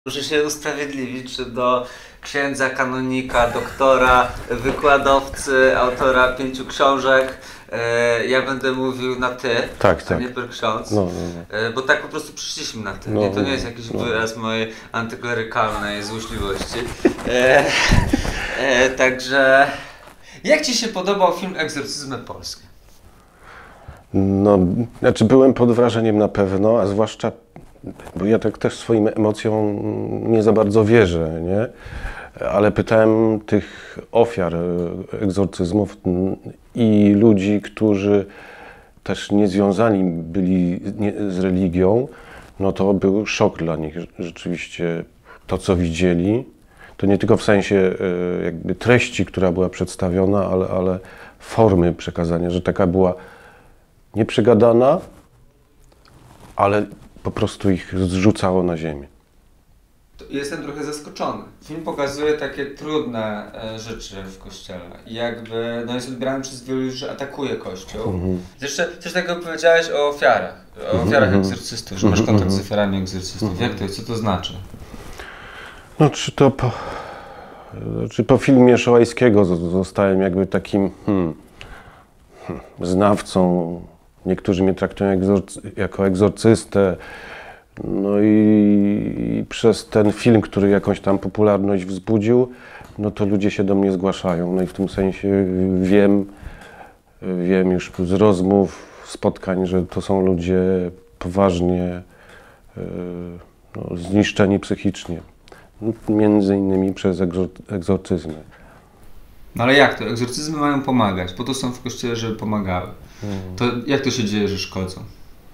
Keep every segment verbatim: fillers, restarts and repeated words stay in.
Muszę się usprawiedliwić, że do księdza, kanonika, doktora, wykładowcy, autora pięciu książek, e, ja będę mówił na ty, tak, a tak. nie per ksiądz, no, no, no. E, bo tak po prostu przyszliśmy na ty. No, Nie, to nie jest jakiś no. wyraz mojej antyklerykalnej złośliwości. E, e, także, jak ci się podobał film Egzorcyzmy Polskie? No, znaczy byłem pod wrażeniem na pewno, a zwłaszcza, bo ja tak też swoim emocjom nie za bardzo wierzę, nie? Ale pytałem tych ofiar egzorcyzmów i ludzi, którzy też nie związani byli z religią, no to był szok dla nich rzeczywiście to, co widzieli. To nie tylko w sensie jakby treści, która była przedstawiona, ale, ale formy przekazania, że taka była nieprzegadana, ale po prostu ich zrzucało na ziemię. Jestem trochę zaskoczony. Film pokazuje takie trudne e, rzeczy w Kościele. I jakby no jest odbierany przez wielu ludzi, że atakuje Kościół. Mm-hmm. Zresztą coś takiego powiedziałeś o ofiarach, o ofiarach mm-hmm. egzorcystów, że mm-hmm. masz kontakt z ofiarami egzorcystów. Mm-hmm. Jak to jest? Co to znaczy? No czy to po, czy po filmie Szołajskiego zostałem jakby takim hmm, hmm, znawcą. Niektórzy mnie traktują egzorcy, jako egzorcystę. No i, i przez ten film, który jakąś tam popularność wzbudził, no to ludzie się do mnie zgłaszają. No i w tym sensie wiem, wiem już z rozmów, spotkań, że to są ludzie poważnie no, zniszczeni psychicznie. Między innymi przez egzor, egzorcyzmy. No ale jak to? Egzorcyzmy mają pomagać, po to są w Kościele, żeby pomagały. Hmm. To jak to się dzieje, że szkodzą?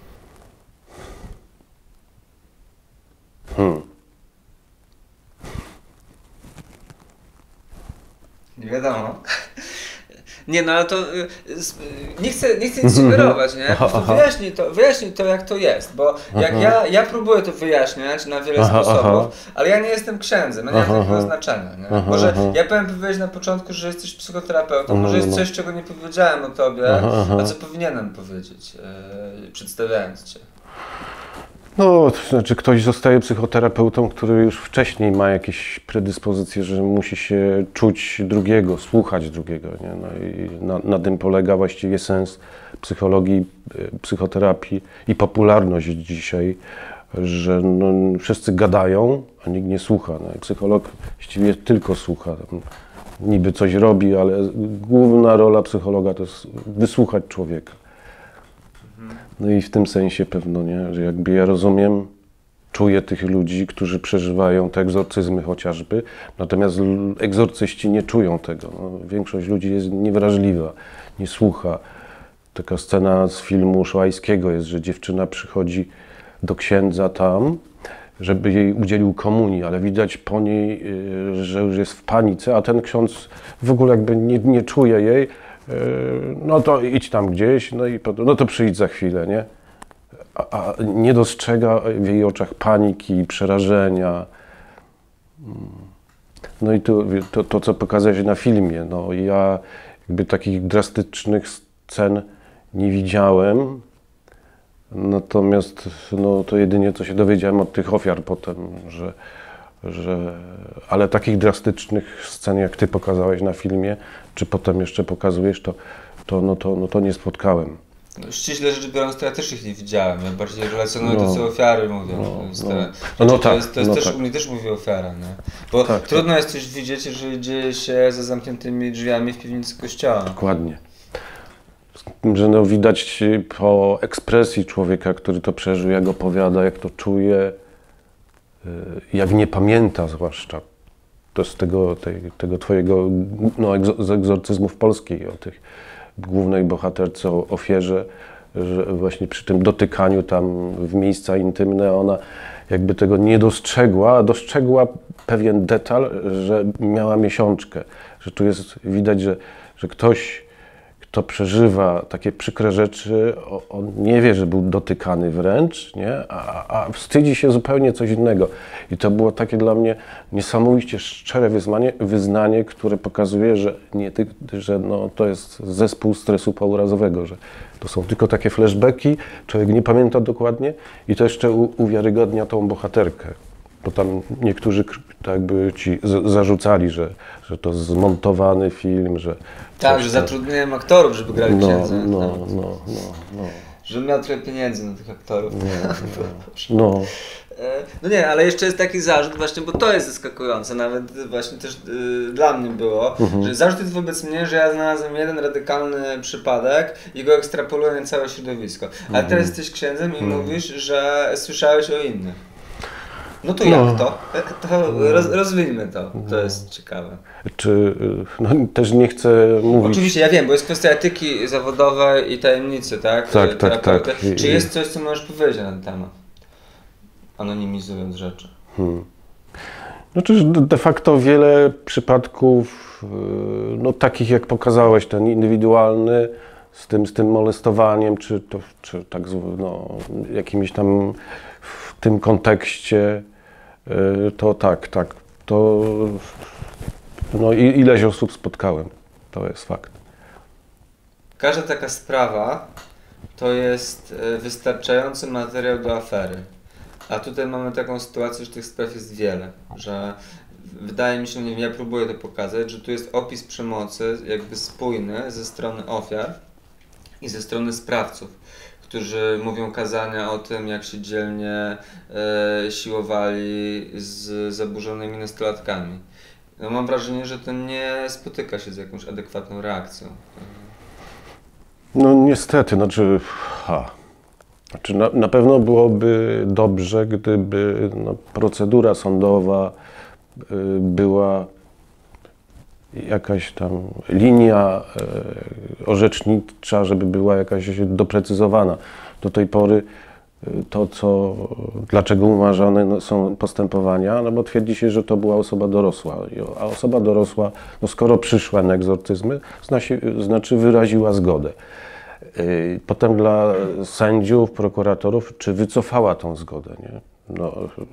Hmm. Nie wiadomo. Nie no, ale to nie chcę, nie chcę nic sugerować, nie? Po prostu wyjaśnij to, wyjaśnij to, jak to jest, bo jak ja, ja próbuję to wyjaśniać na wiele aha, sposobów, aha. ale ja nie jestem księdzem, ja nie mam takiego znaczenia, nie? Aha, może aha. ja powiem powiedzieć na początku, że jesteś psychoterapeutą, aha, może jest coś, czego nie powiedziałem o tobie, aha, aha. a co powinienem powiedzieć, yy, przedstawiając cię. No, to znaczy ktoś zostaje psychoterapeutą, który już wcześniej ma jakieś predyspozycje, że musi się czuć drugiego, słuchać drugiego, nie? No i na, na tym polega właściwie sens psychologii, psychoterapii i popularność dzisiaj, że no, wszyscy gadają, a nikt nie słucha. No i psycholog właściwie tylko słucha. Niby coś robi, ale główna rola psychologa to jest wysłuchać człowieka. No i w tym sensie pewno, nie, że jakby ja rozumiem, czuję tych ludzi, którzy przeżywają te egzorcyzmy chociażby, natomiast egzorcyści nie czują tego. No, większość ludzi jest niewrażliwa, nie słucha. Taka scena z filmu Szołajskiego jest, że dziewczyna przychodzi do księdza tam, żeby jej udzielił komunii, ale widać po niej, że już jest w panice, a ten ksiądz w ogóle jakby nie, nie czuje jej. No to idź tam gdzieś, no i no to przyjdź za chwilę, nie? A, a nie dostrzega w jej oczach paniki, przerażenia. No i to, to, to co pokazałeś na filmie, no ja jakby takich drastycznych scen nie widziałem, natomiast no to jedynie co się dowiedziałem od tych ofiar potem, że że, ale takich drastycznych scen, jak ty pokazałeś na filmie, czy potem jeszcze pokazujesz, to, to, no to, no to nie spotkałem. No, ściśle rzecz biorąc, to ja też ich nie widziałem. Ja bardziej relacjonuję no, to, co ofiary mówią. No, to jest, no. Te, no, no to tak, jest, to jest no też, tak. u mnie też mówi ofiara, nie? Bo tak, trudno tak. jest coś widzieć, jeżeli dzieje się za zamkniętymi drzwiami w piwnicy kościoła. Dokładnie. Że no widać po ekspresji człowieka, który to przeżył, jak opowiada, jak to czuje, jak nie pamięta zwłaszcza, to z tego, tej, tego twojego no, egzo, z egzorcyzmów polskiej, o tych głównej bohaterce, o ofierze, że właśnie przy tym dotykaniu tam w miejsca intymne ona jakby tego nie dostrzegła, a dostrzegła pewien detal, że miała miesiączkę, że tu jest widać, że, że ktoś, kto przeżywa takie przykre rzeczy, on nie wie, że był dotykany wręcz, nie? A, a wstydzi się zupełnie coś innego. I to było takie dla mnie niesamowicie szczere wyznanie, wyznanie które pokazuje, że, nie, że no, to jest zespół stresu pourazowego, że to są tylko takie flashbacki, człowiek nie pamięta dokładnie i to jeszcze u, uwiarygodnia tą bohaterkę. bo tam niektórzy tak jakby ci z, zarzucali, że, że to zmontowany film, że... Tak, że zatrudniałem aktorów, żeby grali no, księdza. No, no, no, no. Że miał trochę pieniędzy na tych aktorów. No, no. No nie, ale jeszcze jest taki zarzut właśnie, bo to jest zaskakujące, nawet właśnie też y, dla mnie było, mhm. że zarzut jest wobec mnie, że ja znalazłem jeden radykalny przypadek i go ekstrapoluję na całe środowisko. Ale mhm. teraz jesteś księdzem i mhm. mówisz, że słyszałeś o innych. No to no. jak to? to roz, rozwijmy to, to no. jest ciekawe. Czy, no też nie chcę mówić... Oczywiście, ja wiem, bo jest kwestia etyki zawodowej i tajemnicy, tak? Tak, tak, tak. Czy jest coś, co możesz powiedzieć na ten temat? Anonimizując rzeczy. Hmm. Znaczy, de facto wiele przypadków, no takich jak pokazałeś, ten indywidualny, z tym, z tym molestowaniem, czy, to, czy tak no, jakimś tam w tym kontekście, to tak, tak, to no i ileś osób spotkałem, to jest fakt. Każda taka sprawa to jest wystarczający materiał do afery. A tutaj mamy taką sytuację, że tych spraw jest wiele, że wydaje mi się, nie wiem, ja próbuję to pokazać, że tu jest opis przemocy jakby spójny ze strony ofiar i ze strony sprawców, którzy mówią kazania o tym, jak się dzielnie e, siłowali z zaburzonymi nastolatkami. No mam wrażenie, że to nie spotyka się z jakąś adekwatną reakcją. No niestety, znaczy... Ha. Znaczy na, na pewno byłoby dobrze, gdyby no, procedura sądowa y, była jakaś tam linia y, orzecznicza, żeby była jakaś doprecyzowana. Do tej pory y, to, co, dlaczego umarzane no, są postępowania, no bo twierdzi się, że to była osoba dorosła, a osoba dorosła, no skoro przyszła na egzorcyzmy, znaczy, znaczy wyraziła zgodę. Potem dla sędziów, prokuratorów, czy wycofała tą zgodę, nie? No,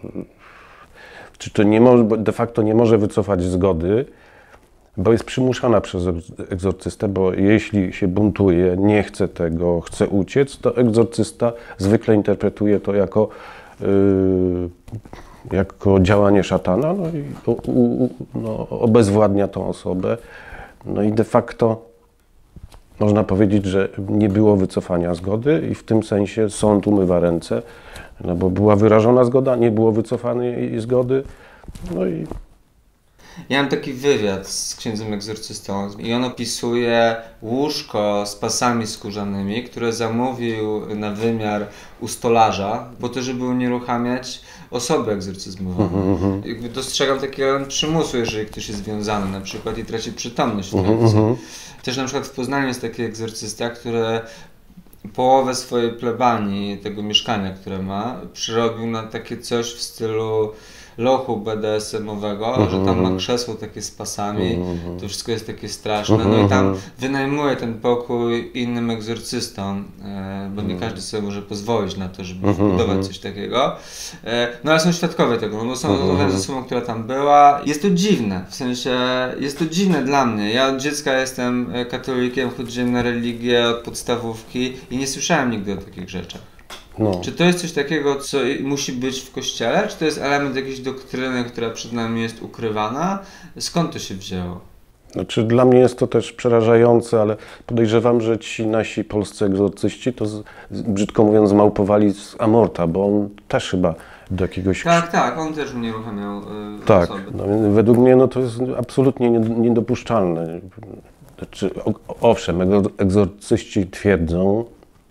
czy to nie może, de facto nie może wycofać zgody, bo jest przymuszana przez egzorcystę, bo jeśli się buntuje, nie chce tego, chce uciec, to egzorcysta zwykle interpretuje to jako, yy, jako działanie szatana, no i u, u, no, obezwładnia tą osobę, no i de facto można powiedzieć, że nie było wycofania zgody i w tym sensie sąd umywa ręce, no bo była wyrażona zgoda, nie było wycofanej zgody, no i... Ja mam taki wywiad z księdzem egzorcystą i on opisuje łóżko z pasami skórzanymi, które zamówił na wymiar u stolarza, po to, żeby unieruchamiać osoby egzorcyzmowe. Mm-hmm. Jakby dostrzegam taki element przymusu, jeżeli ktoś jest związany na przykład i traci przytomność w nocy. Mm-hmm. Też na przykład w Poznaniu jest taki egzorcysta, który połowę swojej plebanii, tego mieszkania, które ma, przerobił na takie coś w stylu lochu be de es emowego, mm-hmm. że tam ma krzesło takie z pasami, mm-hmm. to wszystko jest takie straszne, mm-hmm. no i tam wynajmuje ten pokój innym egzorcystom, e, bo nie każdy sobie może pozwolić na to, żeby mm-hmm. wbudować coś takiego. E, no ale są świadkowie tego, no bo są mm-hmm. z osobą, która tam była. Jest to dziwne, w sensie jest to dziwne dla mnie. Ja od dziecka jestem katolikiem, chodziłem na religię od podstawówki i nie słyszałem nigdy o takich rzeczach. No. Czy to jest coś takiego, co musi być w kościele? Czy to jest element jakiejś doktryny, która przed nami jest ukrywana? Skąd to się wzięło? Znaczy, dla mnie jest to też przerażające, ale podejrzewam, że ci nasi polscy egzorcyści to, z, brzydko mówiąc, zmałpowali z Amorta, bo on też chyba do jakiegoś... Tak, tak, on też unieruchamiał yy, tak, osoby. No, według mnie no, to jest absolutnie niedopuszczalne. Znaczy, owszem, egzorcyści twierdzą,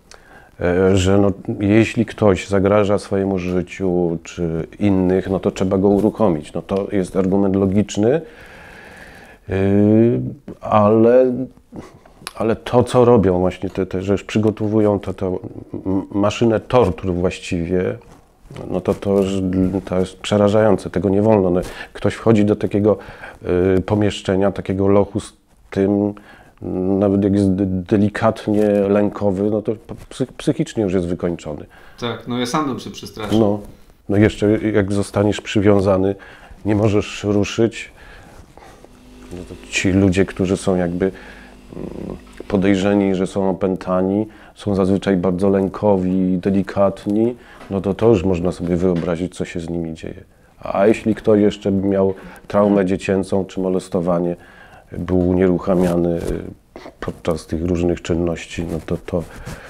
że no, jeśli ktoś zagraża swojemu życiu czy innych, no to trzeba go uruchomić. No to jest argument logiczny, yy, ale, ale to, co robią właśnie, te, te, że już przygotowują to, to maszynę tortur właściwie, no to, to, to jest przerażające, tego nie wolno. No, ktoś wchodzi do takiego yy, pomieszczenia, takiego lochu z tym, nawet jak jest delikatnie lękowy, no to psychicznie już jest wykończony. Tak, no ja sam bym się przestraszył. No, no jeszcze jak zostaniesz przywiązany, nie możesz ruszyć, no to ci ludzie, którzy są jakby podejrzeni, że są opętani, są zazwyczaj bardzo lękowi, delikatni, no to to już można sobie wyobrazić, co się z nimi dzieje. A jeśli ktoś jeszcze by miał traumę dziecięcą czy molestowanie, był unieruchamiany podczas tych różnych czynności, no to to...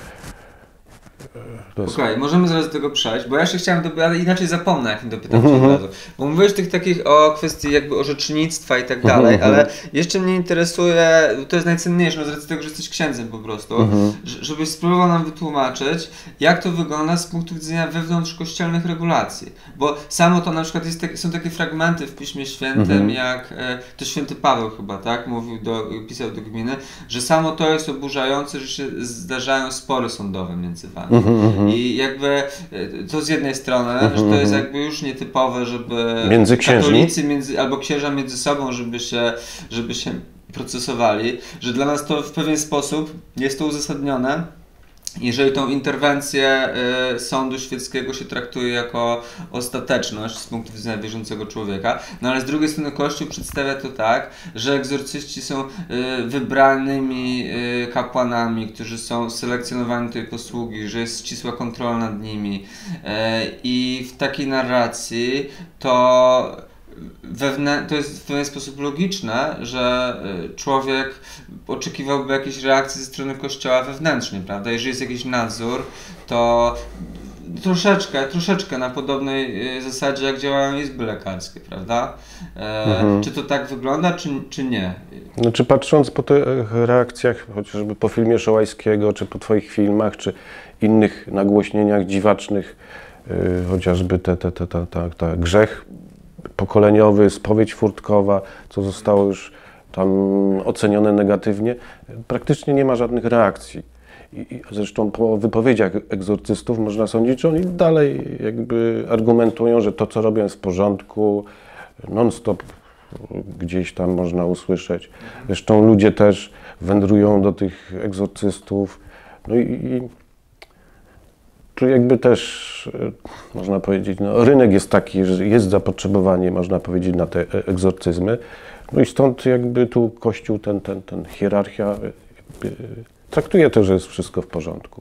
Okej, okay, możemy zaraz do tego przejść, bo ja jeszcze chciałem, do, ale inaczej zapomnę, jak nie dopytam cię od razu. Bo mówiłeś tych takich o kwestii jakby orzecznictwa i tak dalej, ale jeszcze mnie interesuje, to jest najcenniejsze, no z racji tego, że jesteś księdzem po prostu, żebyś spróbował nam wytłumaczyć, jak to wygląda z punktu widzenia wewnątrzkościelnych regulacji. Bo samo to na przykład jest tak, są takie fragmenty w Piśmie Świętym, jak to święty Paweł chyba, tak, mówił do, pisał do gminy, że samo to jest oburzające, że się zdarzają spory sądowe między wami. I jakby to z jednej strony, mm-hmm. że to jest jakby już nietypowe, żeby między katolicy między, albo księża między sobą, żeby się, żeby się procesowali, że dla nas to w pewien sposób jest to uzasadnione, jeżeli tą interwencję y, sądu świeckiego się traktuje jako ostateczność z punktu widzenia wierzącego człowieka, no ale z drugiej strony Kościół przedstawia to tak, że egzorcyści są y, wybranymi y, kapłanami, którzy są selekcjonowani do tej posługi, że jest ścisła kontrola nad nimi y, i w takiej narracji to Wewnę to jest w pewien sposób logiczne, że człowiek oczekiwałby jakiejś reakcji ze strony Kościoła wewnętrznie, prawda? Jeżeli jest jakiś nadzór, to troszeczkę, troszeczkę na podobnej zasadzie, jak działają izby lekarskie, prawda? E, mhm. Czy to tak wygląda, czy, czy nie? Znaczy, patrząc po tych reakcjach, chociażby po filmie Szołajskiego, czy po twoich filmach, czy innych nagłośnieniach dziwacznych, yy, chociażby te, te, te, te, te, te grzech pokoleniowy, spowiedź furtkowa, co zostało już tam ocenione negatywnie, praktycznie nie ma żadnych reakcji. I zresztą po wypowiedziach egzorcystów można sądzić, że oni dalej jakby argumentują, że to, co robią, jest w porządku, non-stop gdzieś tam można usłyszeć. Zresztą ludzie też wędrują do tych egzorcystów. No i, i tu jakby też, można powiedzieć, no, rynek jest taki, że jest zapotrzebowanie, można powiedzieć, na te egzorcyzmy. No i stąd jakby tu Kościół, ten, ten, ten hierarchia traktuje to, że jest wszystko w porządku.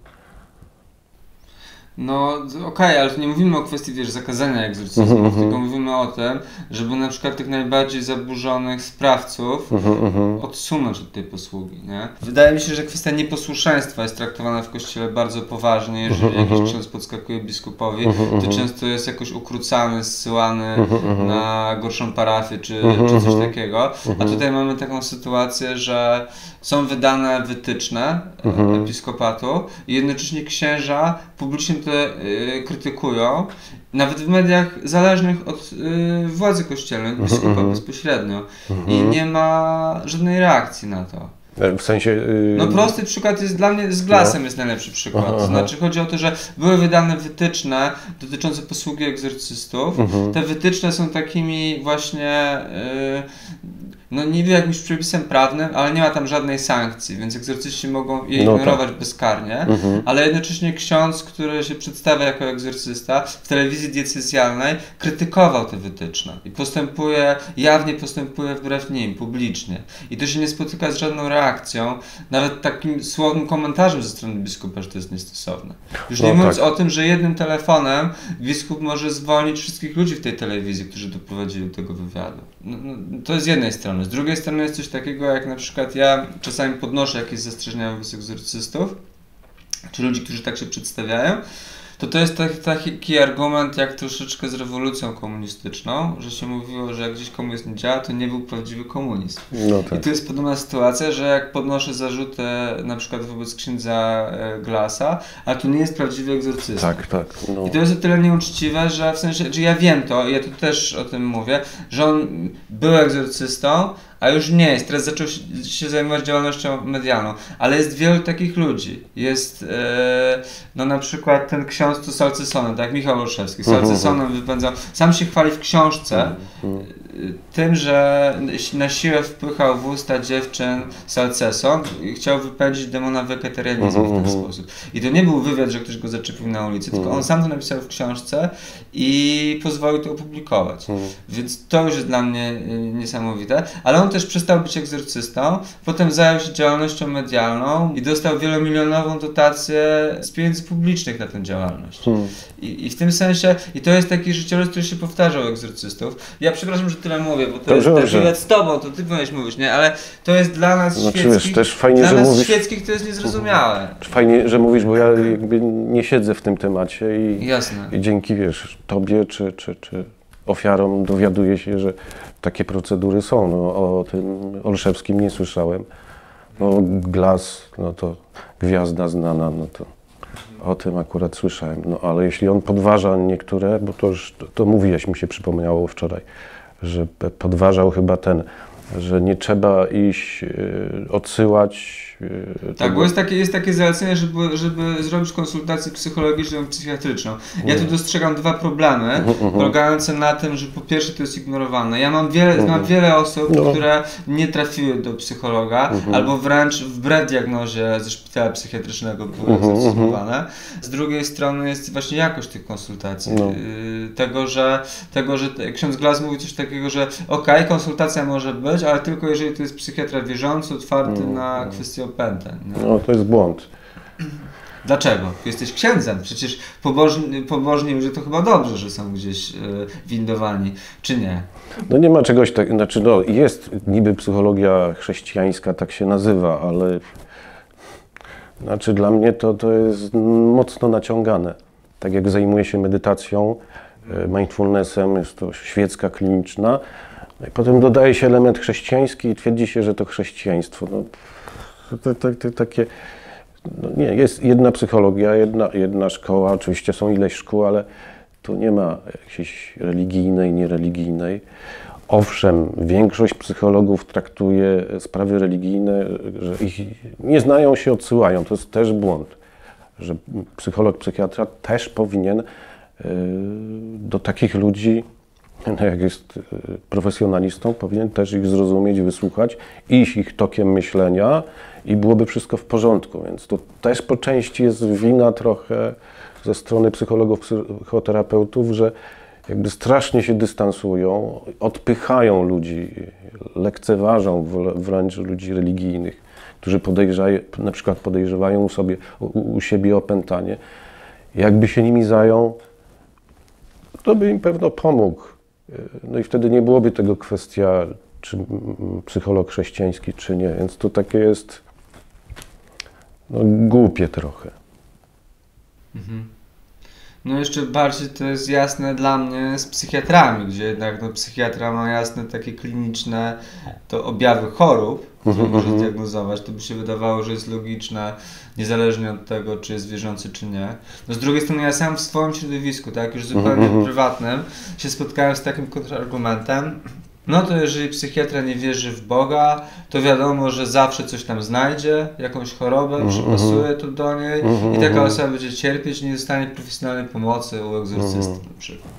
No okej, okay, ale tu nie mówimy o kwestii, wiesz, zakazania egzorcyzmu, mm-hmm. tylko mówimy o tym, żeby na przykład tych najbardziej zaburzonych sprawców mm-hmm. odsunąć od tej posługi, nie? Wydaje mi się, że kwestia nieposłuszeństwa jest traktowana w Kościele bardzo poważnie. Jeżeli mm-hmm. jakiś ksiądz podskakuje biskupowi, mm-hmm. to często jest jakoś ukrócany, zsyłany mm-hmm. na gorszą parafię czy, mm-hmm. czy coś takiego. A tutaj mamy taką sytuację, że są wydane wytyczne mm-hmm. episkopatu i jednocześnie księża publicznie te y, krytykują, nawet w mediach zależnych od y, władzy kościelnej, biskupa mm-hmm. bezpośrednio. Mm-hmm. I nie ma żadnej reakcji na to. W sensie... Yy... No prosty przykład jest dla mnie, z Glasem no. jest najlepszy przykład. Aha, aha. Znaczy chodzi o to, że były wydane wytyczne dotyczące posługi egzorcystów. Mm-hmm. Te wytyczne są takimi właśnie... Yy, no niby jakimś przepisem prawnym, ale nie ma tam żadnej sankcji, więc egzorcyści mogą je no ignorować tak. bezkarnie, mhm. ale jednocześnie ksiądz, który się przedstawia jako egzorcysta w telewizji diecezjalnej, krytykował te wytyczne i postępuje, jawnie postępuje wbrew nim, publicznie. I to się nie spotyka z żadną reakcją, nawet takim słownym komentarzem ze strony biskupa, że to jest niestosowne. Już no nie tak. mówiąc o tym, że jednym telefonem biskup może zwolnić wszystkich ludzi w tej telewizji, którzy doprowadzili do tego wywiadu. No, no, to jest z jednej strony. Z drugiej strony jest coś takiego, jak na przykład ja czasami podnoszę jakieś zastrzeżenia wobec egzorcystów, czy ludzi, którzy tak się przedstawiają, to to jest taki, taki argument jak troszeczkę z rewolucją komunistyczną, że się mówiło, że jak gdzieś komunizm nie działa, to nie był prawdziwy komunizm. No tak. I tu jest podobna sytuacja, że jak podnoszę zarzuty na przykład wobec księdza Glasa, a to nie jest prawdziwy egzorcysta. Tak, tak. No. I to jest o tyle nieuczciwe, że w sensie, że ja wiem to, ja tu też o tym mówię, że on był egzorcystą, a już nie jest. Teraz zaczął się zajmować działalnością medialną. Ale jest wielu takich ludzi. Jest e, no na przykład ten ksiądz tu Salcesonem, tak? Michał Olszewski. Salcesonem wypędzał. Sam się chwali w książce tym, że na siłę wpychał w usta dziewczyn salceson i chciał wypędzić demona wegetarianizmu w ten sposób. I to nie był wywiad, że ktoś go zaczepił na ulicy, tylko on sam to napisał w książce i pozwolił to opublikować. Więc to już jest dla mnie niesamowite. Ale on też przestał być egzorcystą, potem zajął się działalnością medialną i dostał wielomilionową dotację z pieniędzy publicznych na tę działalność. I, I w tym sensie, i to jest taki życiorys, który się powtarzał u egzorcystów. Ja przepraszam, że tyle mówię, bo to Dobrze, jest też wywiad z tobą, to ty powinieneś mówić, nie? Ale to jest dla nas znaczy, świeckich, wiesz, też fajnie, dla że nas mówisz, świeckich to jest niezrozumiałe. Fajnie, że mówisz, bo ja jakby nie siedzę w tym temacie i, Jasne. i dzięki, wiesz, tobie czy, czy, czy ofiarom dowiaduję się, że takie procedury są. No, o tym Olszewskim nie słyszałem. No, Glass, no to gwiazda znana, no to o tym akurat słyszałem. No ale jeśli on podważa niektóre, bo to już, to, to mówiłeś, mi się przypomniało wczoraj, że podważał chyba ten, że nie trzeba iść, yy, odsyłać. Yy, tak, bo jest takie, jest takie zalecenie, żeby, żeby zrobić konsultację psychologiczną i psychiatryczną. Ja tu dostrzegam dwa problemy, mm-hmm. polegające na tym, że po pierwsze to jest ignorowane. Ja mam wiele, mm-hmm. znam wiele osób, no. które nie trafiły do psychologa, mm-hmm. albo wręcz wbrew diagnozie ze szpitala psychiatrycznego były mm-hmm. zastosowane. Z drugiej strony jest właśnie jakość tych konsultacji. No. Yy, tego, że, tego, że ksiądz Glass mówi coś takiego, że okej, okay, konsultacja może być, ale tylko jeżeli to jest psychiatra wierzący, otwarty mm. na kwestię opętań. No. no to jest błąd. Dlaczego? Jesteś księdzem, przecież pobożni, pobożni ludzie to chyba dobrze, że są gdzieś y, windowani, czy nie? No nie ma czegoś takiego, znaczy no jest niby psychologia chrześcijańska, tak się nazywa, ale znaczy dla mnie to, to jest mocno naciągane. Tak jak zajmuję się medytacją, mindfulnessem, jest to świecka, kliniczna, no i potem dodaje się element chrześcijański i twierdzi się, że to chrześcijaństwo. No, to, to, to, takie, no nie, jest jedna psychologia, jedna, jedna szkoła, oczywiście są ileś szkół, ale tu nie ma jakiejś religijnej, niereligijnej. Owszem, większość psychologów traktuje sprawy religijne, że ich nie znają się, odsyłają. To jest też błąd, że psycholog, psychiatra też powinien do takich ludzi, jak jest profesjonalistą, powinien też ich zrozumieć, wysłuchać, iść ich tokiem myślenia i byłoby wszystko w porządku. Więc to też po części jest wina trochę ze strony psychologów, psychoterapeutów, że jakby strasznie się dystansują, odpychają ludzi, lekceważą wręcz ludzi religijnych, którzy podejrzają, na przykład podejrzewają sobie, u, u siebie opętanie. Jakby się nimi zajął, to by im pewno pomógł. No i wtedy nie byłoby tego kwestia, czy psycholog chrześcijański, czy nie. Więc to takie jest no, głupie trochę. Mhm. No jeszcze bardziej to jest jasne dla mnie z psychiatrami, gdzie jednak no, psychiatra ma jasne takie kliniczne to objawy chorób, które może zdiagnozować. To by się wydawało, że jest logiczne, niezależnie od tego, czy jest wierzący, czy nie. No z drugiej strony ja sam w swoim środowisku, tak, już zupełnie prywatnym, się spotkałem z takim kontrargumentem. No to jeżeli psychiatra nie wierzy w Boga, to wiadomo, że zawsze coś tam znajdzie, jakąś chorobę, mm-hmm. przypasuje to do niej mm-hmm. i taka osoba będzie cierpieć i nie dostanie profesjonalnej pomocy u egzorcysty mm-hmm. na przykład.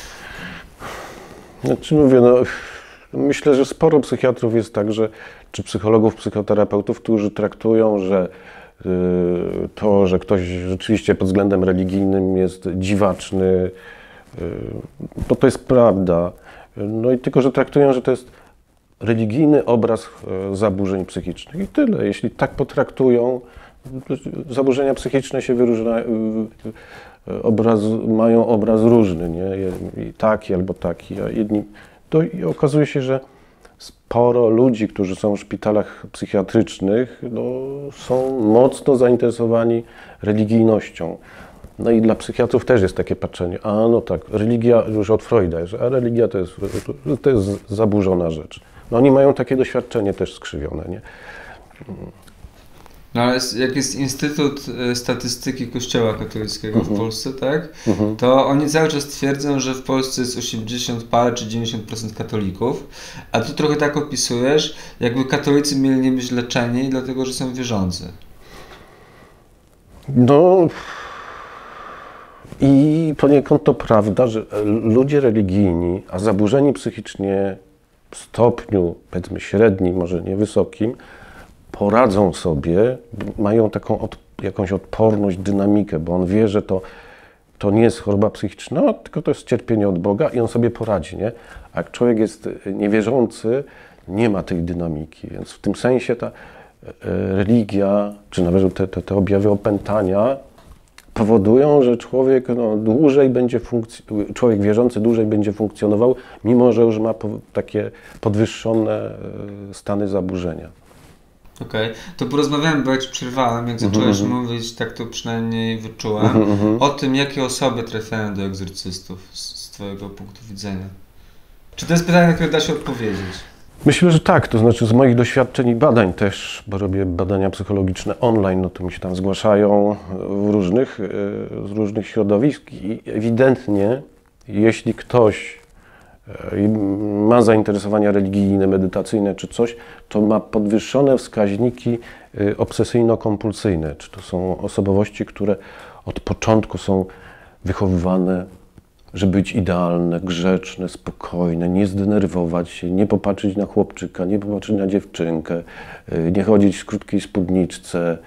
Znaczy mówię, no myślę, że sporo psychiatrów jest tak, że czy psychologów, psychoterapeutów, którzy traktują, że y, to, że ktoś rzeczywiście pod względem religijnym jest dziwaczny, y, bo to jest prawda. No i tylko, że traktują, że to jest religijny obraz zaburzeń psychicznych i tyle. Jeśli tak potraktują, zaburzenia psychiczne się wyróżniają, obraz, mają obraz różny, nie? I taki albo taki, a jedni... To i okazuje się, że sporo ludzi, którzy są w szpitalach psychiatrycznych, no, są mocno zainteresowani religijnością. No i dla psychiatrów też jest takie patrzenie, a no tak, religia już od Freuda, że a religia to jest, to jest zaburzona rzecz. No oni mają takie doświadczenie też skrzywione, nie? No ale jak jest Instytut Statystyki Kościoła Katolickiego uh-huh. w Polsce, tak, uh-huh. to oni cały czas twierdzą, że w Polsce jest osiemdziesiąt parę czy dziewięćdziesiąt procent katolików, a tu trochę tak opisujesz, jakby katolicy mieli nie być leczeni, dlatego że są wierzący. No... I poniekąd to prawda, że ludzie religijni, a zaburzeni psychicznie w stopniu, powiedzmy średnim, może nie wysokim, poradzą sobie, mają taką od, jakąś odporność, dynamikę, bo on wie, że to, to nie jest choroba psychiczna, tylko to jest cierpienie od Boga i on sobie poradzi, nie? A jak człowiek jest niewierzący, nie ma tej dynamiki, więc w tym sensie ta religia, czy nawet te, te, te objawy opętania powodują, że człowiek no, dłużej będzie funkc- człowiek wierzący dłużej będzie funkcjonował, mimo że już ma po, takie podwyższone stany zaburzenia. Okej, okay. To porozmawiamy, bo jak ci przerwałem, jak zacząłeś mm-hmm. mówić, tak to przynajmniej wyczułem, mm-hmm. o tym, jakie osoby trafiają do egzorcystów z, z twojego punktu widzenia. Czy to jest pytanie, na które da się odpowiedzieć? Myślę, że tak, to znaczy z moich doświadczeń i badań też, bo robię badania psychologiczne online, no to mi się tam zgłaszają w różnych, z różnych środowisk i ewidentnie, jeśli ktoś ma zainteresowania religijne, medytacyjne czy coś, to ma podwyższone wskaźniki obsesyjno-kompulsyjne. Czy to są osobowości, które od początku są wychowywane, żeby być idealne, grzeczne, spokojne, nie zdenerwować się, nie popatrzeć na chłopczyka, nie popatrzeć na dziewczynkę, nie chodzić w krótkiej spódniczce.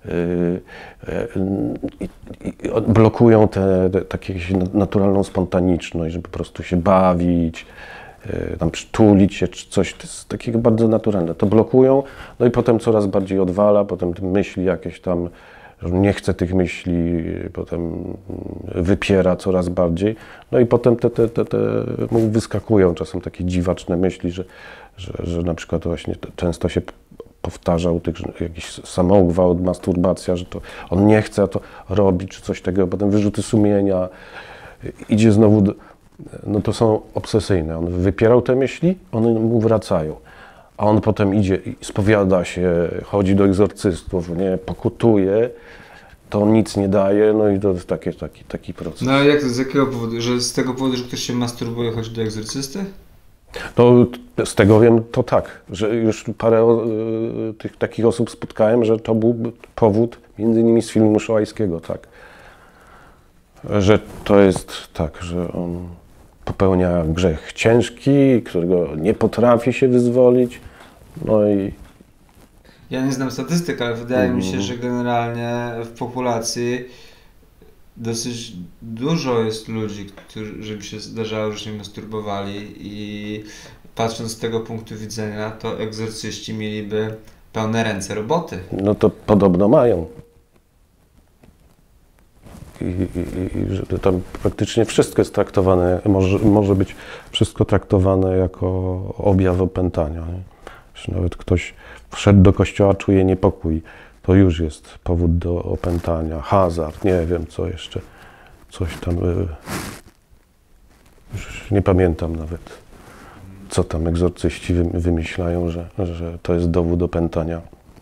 I, i blokują tę taką naturalną spontaniczność, żeby po prostu się bawić, tam przytulić się czy coś. To jest takiego bardzo naturalne. To blokują, no i potem coraz bardziej odwala, potem te myśli jakieś tam, nie chce tych myśli, potem wypiera coraz bardziej. No i potem te, te, te, te wyskakują czasem takie dziwaczne myśli, że, że, że na przykład właśnie często się powtarzał tych, jakiś samogwałt, masturbacja, że to on nie chce, a to robi, czy coś takiego, potem wyrzuty sumienia, idzie znowu, do, no to są obsesyjne. On wypierał te myśli, one mu wracają. A on potem idzie i spowiada się, chodzi do egzorcystów, nie, pokutuje, to on nic nie daje, no i to jest taki, taki, taki proces. No a jak to, z jakiego powodu? Że z tego powodu, że ktoś się masturbuje, chodzi do egzorcysty? No z tego wiem, to tak, że już parę y, tych takich osób spotkałem, że to był powód, między innymi z filmu Szołajskiego, tak. Że to jest tak, że on popełnia grzech ciężki, którego nie potrafi się wyzwolić, no i... Ja nie znam statystyk, ale wydaje mm. mi się, że generalnie w populacji dosyć dużo jest ludzi, którzy, żeby się zdarzało, że się masturbowali i patrząc z tego punktu widzenia, to egzorcyści mieliby pełne ręce roboty. No to podobno mają. I, i, i że tam praktycznie wszystko jest traktowane, może, może być wszystko traktowane jako objaw opętania. Nie? Że nawet ktoś wszedł do kościoła, czuje niepokój, to już jest powód do opętania. Hazard, nie wiem co jeszcze, coś tam, już nie pamiętam nawet, co tam egzorcyści wymyślają, że, że to jest dowód opętania.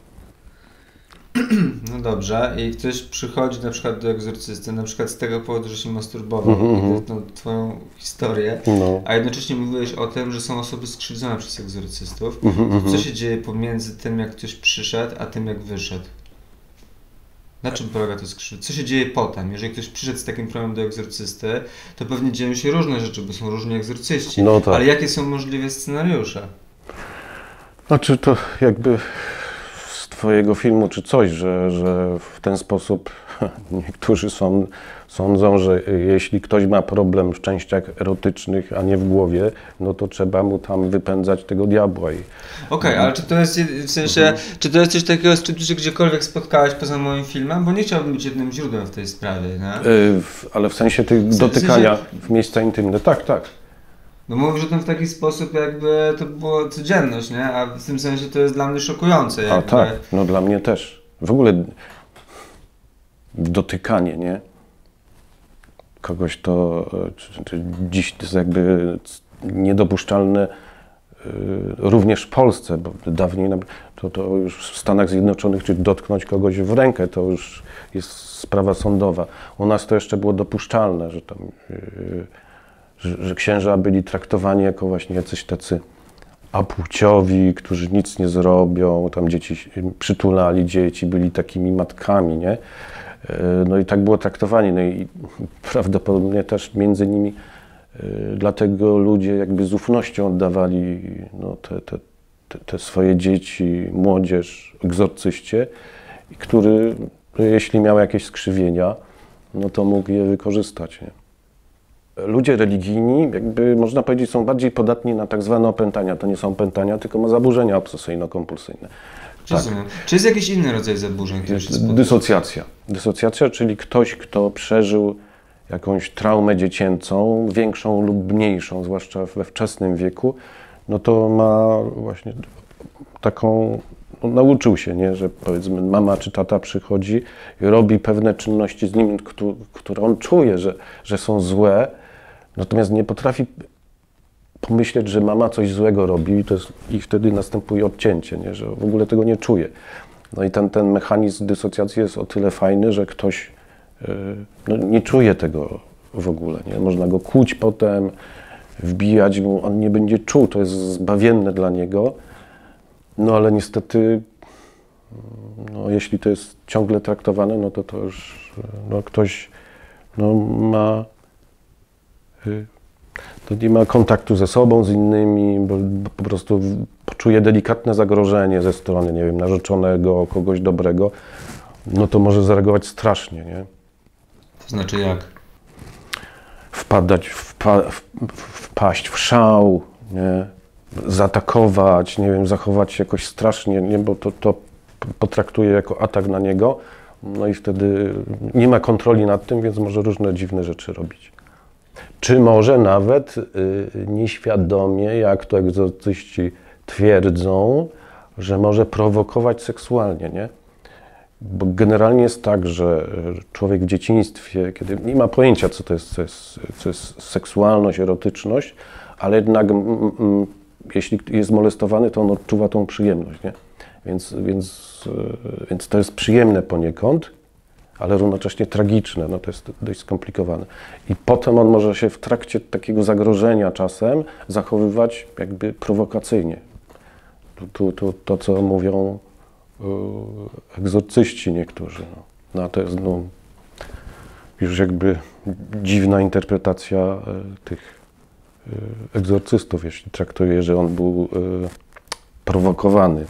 No dobrze, i ktoś przychodzi na przykład do egzorcysty, na przykład z tego powodu, że się masturbował, mm-hmm. i no, twoją historię, no. A jednocześnie mówiłeś o tym, że są osoby skrzywdzone przez egzorcystów. Mm-hmm. Co się dzieje pomiędzy tym, jak ktoś przyszedł, a tym, jak wyszedł? Na czym polega to skrzywdzenie? Co się dzieje potem? Jeżeli ktoś przyszedł z takim problemem do egzorcysty, to pewnie dzieją się różne rzeczy, bo są różni egzorcyści. No tak. Ale jakie są możliwe scenariusze? Znaczy to jakby... twojego filmu czy coś, że, że w ten sposób niektórzy są, sądzą, że jeśli ktoś ma problem w częściach erotycznych, a nie w głowie, no to trzeba mu tam wypędzać tego diabła. Okej, okay, ale czy to jest w sensie, mhm. czy to jest coś takiego, z czym się gdziekolwiek spotkałeś poza moim filmem? Bo nie chciałbym być jednym źródłem w tej sprawie, nie? Yy, ale w sensie tych w dotykania w, sensie... w miejsca intymne, tak, tak. No mówisz o tym w taki sposób, jakby to było codzienność, nie? A w tym sensie to jest dla mnie szokujące. Jakby. A tak, no dla mnie też. W ogóle dotykanie, nie? Kogoś to, czy, czy dziś to jest jakby niedopuszczalne również w Polsce, bo dawniej to, to już w Stanach Zjednoczonych, czy dotknąć kogoś w rękę, to już jest sprawa sądowa. U nas to jeszcze było dopuszczalne, że tam... Że, że księża byli traktowani jako właśnie jacyś tacy apłciowi, którzy nic nie zrobią, tam dzieci przytulali dzieci, byli takimi matkami, nie? No i tak było traktowanie. No i prawdopodobnie też między nimi dlatego ludzie jakby z ufnością oddawali no, te, te, te, te swoje dzieci, młodzież, egzorcyście, który jeśli miał jakieś skrzywienia, no to mógł je wykorzystać. Nie? Ludzie religijni, jakby można powiedzieć, są bardziej podatni na tak zwane opętania. To nie są opętania, tylko ma zaburzenia obsesyjno-kompulsyjne. Rozumiem. Tak. Czy jest jakiś inny rodzaj zaburzeń? Dysocjacja. Dysocjacja, czyli ktoś, kto przeżył jakąś traumę dziecięcą, większą lub mniejszą, zwłaszcza we wczesnym wieku, no to ma właśnie taką, no nauczył się, nie, że powiedzmy mama czy tata przychodzi i robi pewne czynności z nim, które on czuje, że, że są złe, natomiast nie potrafi pomyśleć, że mama coś złego robi i, to jest, i wtedy następuje odcięcie, nie, że w ogóle tego nie czuje. No i ten, ten mechanizm dysocjacji jest o tyle fajny, że ktoś yy, no, nie czuje tego w ogóle. Nie? Można go kłuć potem, wbijać mu, on nie będzie czuł, to jest zbawienne dla niego. No ale niestety, no, jeśli to jest ciągle traktowane, no to to już no, ktoś no, ma... Yy, to nie ma kontaktu ze sobą, z innymi, bo, bo po prostu poczuje delikatne zagrożenie ze strony, nie wiem, narzeczonego, kogoś dobrego, no to może zareagować strasznie, nie? To znaczy jak? Wpadać, wpa, wpaść w szał, nie? Zaatakować, nie wiem, zachować się jakoś strasznie, nie? Bo to, to potraktuje jako atak na niego, no i wtedy nie ma kontroli nad tym, więc może różne dziwne rzeczy robić. Czy może nawet y, nieświadomie, jak to egzorcyści twierdzą, że może prowokować seksualnie, nie? Bo generalnie jest tak, że człowiek w dzieciństwie, kiedy nie ma pojęcia, co to jest, co jest, co jest seksualność, erotyczność, ale jednak m, m, jeśli jest molestowany, to on odczuwa tą przyjemność, nie? Więc, więc, y, więc to jest przyjemne poniekąd, ale równocześnie tragiczne, no to jest dość skomplikowane. I potem on może się w trakcie takiego zagrożenia czasem zachowywać jakby prowokacyjnie. Tu, tu, tu, to, co mówią yy, egzorcyści niektórzy. No. No a to jest no, już jakby dziwna interpretacja y, tych y, egzorcystów, jeśli traktuje, że on był y, prowokowany.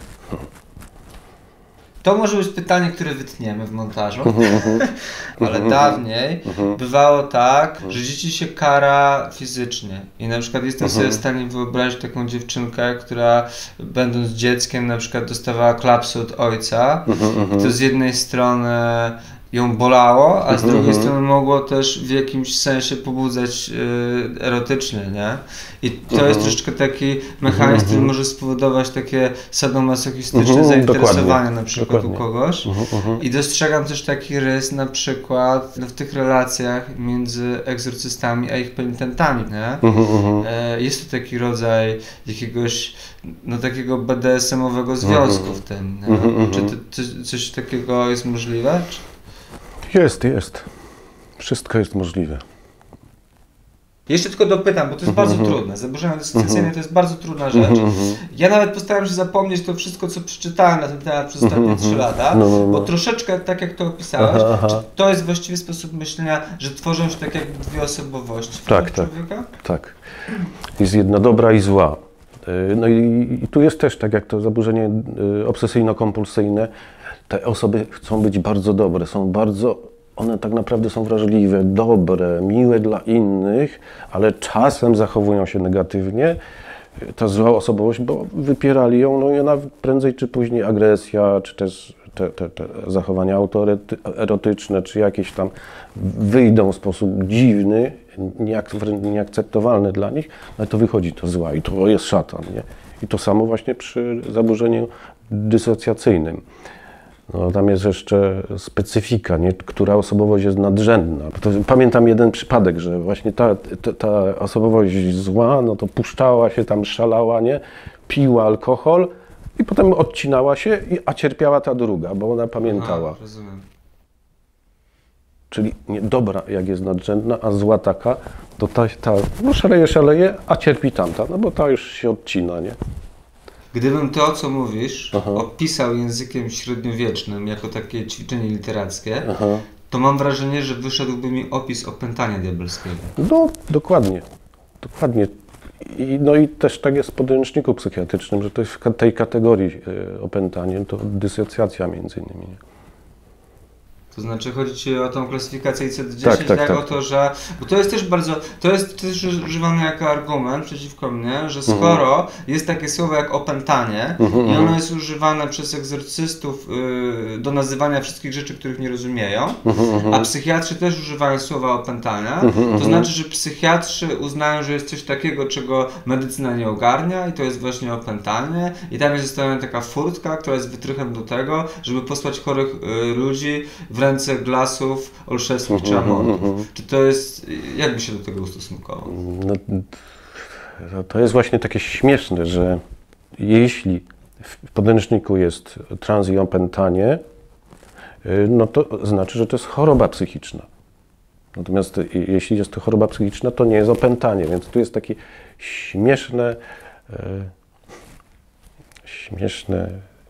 To może być pytanie, które wytniemy w montażu, ale dawniej bywało tak, że dzieci się kara fizycznie i na przykład jestem sobie w stanie wyobrazić taką dziewczynkę, która będąc dzieckiem na przykład dostawała klapsy od ojca i to z jednej strony ją bolało, a z drugiej strony mogło też w jakimś sensie pobudzać yy, erotycznie, nie? I to jest troszeczkę taki mechanizm, który może spowodować takie sadomasochistyczne zainteresowanie dokładnie. Na przykład dokładnie. U kogoś. I dostrzegam też taki rys na przykład w tych relacjach między egzorcystami a ich penitentami, nie? Yy, jest to taki rodzaj jakiegoś no takiego B D S M-owego związku w tym, nie? Czy to, to, coś takiego jest możliwe? Czy... Jest, jest. Wszystko jest możliwe. Jeszcze tylko dopytam, bo to jest bardzo trudne. Zaburzenia dysocjacyjne to jest bardzo trudna rzecz. Ja nawet postaram się zapomnieć to wszystko, co przeczytałem na ten temat przez ostatnie trzy lata, no, no, no. Bo troszeczkę tak jak to opisałeś, aha, aha. Czy to jest właściwie sposób myślenia, że tworzą się tak jakby dwie osobowości tak, tak, człowieka? Tak. Jest jedna dobra i zła. No i, i tu jest też tak jak to zaburzenie obsesyjno-kompulsyjne. Te osoby chcą być bardzo dobre, są bardzo, one tak naprawdę są wrażliwe, dobre, miłe dla innych, ale czasem zachowują się negatywnie. Ta zła osobowość, bo wypierali ją, no i ona prędzej czy później agresja, czy też te, te, te zachowania autoerotyczne, czy jakieś tam wyjdą w sposób dziwny, nieakceptowalny dla nich, ale to wychodzi to zła i to jest szatan, nie? I to samo właśnie przy zaburzeniu dysocjacyjnym. No, tam jest jeszcze specyfika, nie? Która osobowość jest nadrzędna. To, pamiętam jeden przypadek, że właśnie ta, ta, ta osobowość zła, no to puszczała się tam, szalała, nie? Piła alkohol i potem odcinała się, a cierpiała ta druga, bo ona pamiętała. Aha, rozumiem. Czyli nie, dobra, jak jest nadrzędna, a zła taka, to ta, ta no szaleje, szaleje, a cierpi tamta, no bo ta już się odcina, nie? Gdybym to, co mówisz, aha. opisał językiem średniowiecznym jako takie ćwiczenie literackie, aha. to mam wrażenie, że wyszedłby mi opis opętania diabelskiego. No, dokładnie. Dokładnie. I, no i też tak jest w podręczniku psychiatrycznym, że to jest w tej kategorii y, opętanie, to dysocjacja między innymi. To znaczy chodzi ci o tą klasyfikację I C D dziesięć, tak, tak, tak, tak, o to, że... Bo to jest też bardzo... To jest też używane jako argument przeciwko mnie, że skoro mhm. jest takie słowo jak opętanie mhm, i ono jest używane przez egzorcystów yy, do nazywania wszystkich rzeczy, których nie rozumieją, mhm, a psychiatrzy też używają słowa opętania, mhm, to znaczy, że psychiatrzy uznają, że jest coś takiego, czego medycyna nie ogarnia i to jest właśnie opętanie i tam jest zostawiona taka furtka, która jest wytrychem do tego, żeby posłać chorych yy, ludzi w ręce Glasów, Olszewskich czy Amonów. Czy to jest, jak by się do tego ustosunkował? No, to jest właśnie takie śmieszne, że jeśli w podręczniku jest trans i opętanie, no to znaczy, że to jest choroba psychiczna. Natomiast jeśli jest to choroba psychiczna, to nie jest opętanie, więc tu jest takie śmieszne, e, śmieszne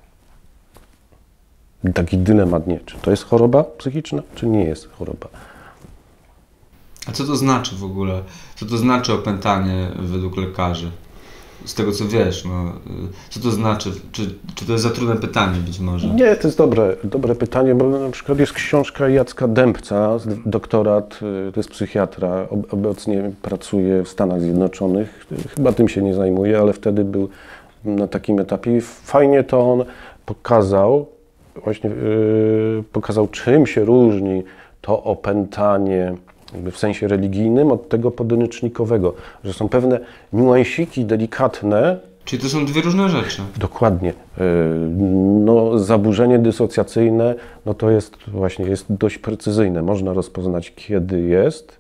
taki dylemat, nie, czy to jest choroba psychiczna, czy nie jest choroba. A co to znaczy w ogóle? Co to znaczy opętanie według lekarzy? Z tego co wiesz, no, co to znaczy? Czy, czy to jest za trudne pytanie być może? Nie, to jest dobre, dobre pytanie, bo na przykład jest książka Jacka Dębca, doktorat, to jest psychiatra, obecnie pracuje w Stanach Zjednoczonych, chyba tym się nie zajmuje, ale wtedy był na takim etapie i fajnie to on pokazał, właśnie yy, pokazał, czym się różni to opętanie jakby w sensie religijnym od tego podręcznikowego, że są pewne niuansiki delikatne. Czyli to są dwie różne rzeczy. Dokładnie. Yy, no, zaburzenie dysocjacyjne, no to jest właśnie jest dość precyzyjne. Można rozpoznać, kiedy jest.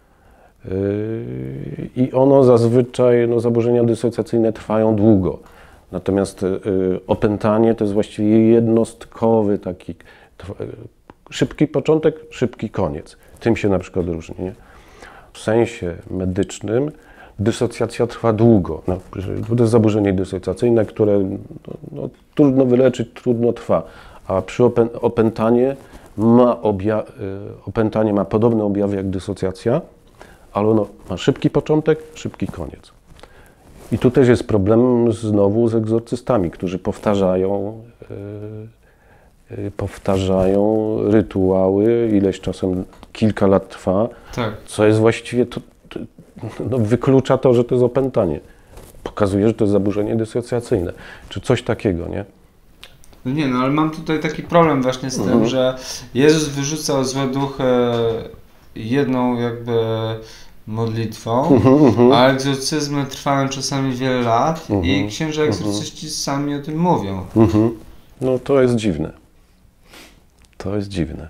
Yy, I ono zazwyczaj, no, zaburzenia dysocjacyjne trwają długo. Natomiast y, opętanie to jest właściwie jednostkowy taki y, szybki początek, szybki koniec. Tym się na przykład różni. Nie? W sensie medycznym dysocjacja trwa długo. No, to jest zaburzenie dysocjacyjne, które no, no, trudno wyleczyć, trudno trwa. A przy opę opętanie, ma obja y, opętanie ma podobne objawy jak dysocjacja, ale ono ma szybki początek, szybki koniec. I tu też jest problem znowu z egzorcystami, którzy powtarzają, yy, yy, powtarzają rytuały, ileś czasem kilka lat trwa, tak. Co jest właściwie, to, to, no, wyklucza to, że to jest opętanie. Pokazuje, że to jest zaburzenie dysocjacyjne, czy coś takiego, nie? No nie, no ale mam tutaj taki problem właśnie z mhm. tym, że Jezus wyrzucał złe duchy jedną jakby modlitwą, uh-huh, a egzorcyzmy trwają czasami wiele lat uh-huh, i księża egzorcyści uh-huh. sami o tym mówią. Uh-huh. No to jest dziwne. To jest dziwne.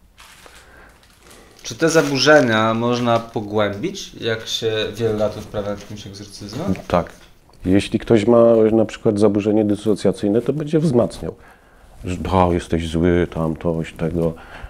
Czy te zaburzenia można pogłębić, jak się wiele lat odprawia jakimś egzorcyzmem? Tak. Jeśli ktoś ma na przykład zaburzenie dysocjacyjne, to będzie wzmacniał. Że o, jesteś zły, tamtoś, tego.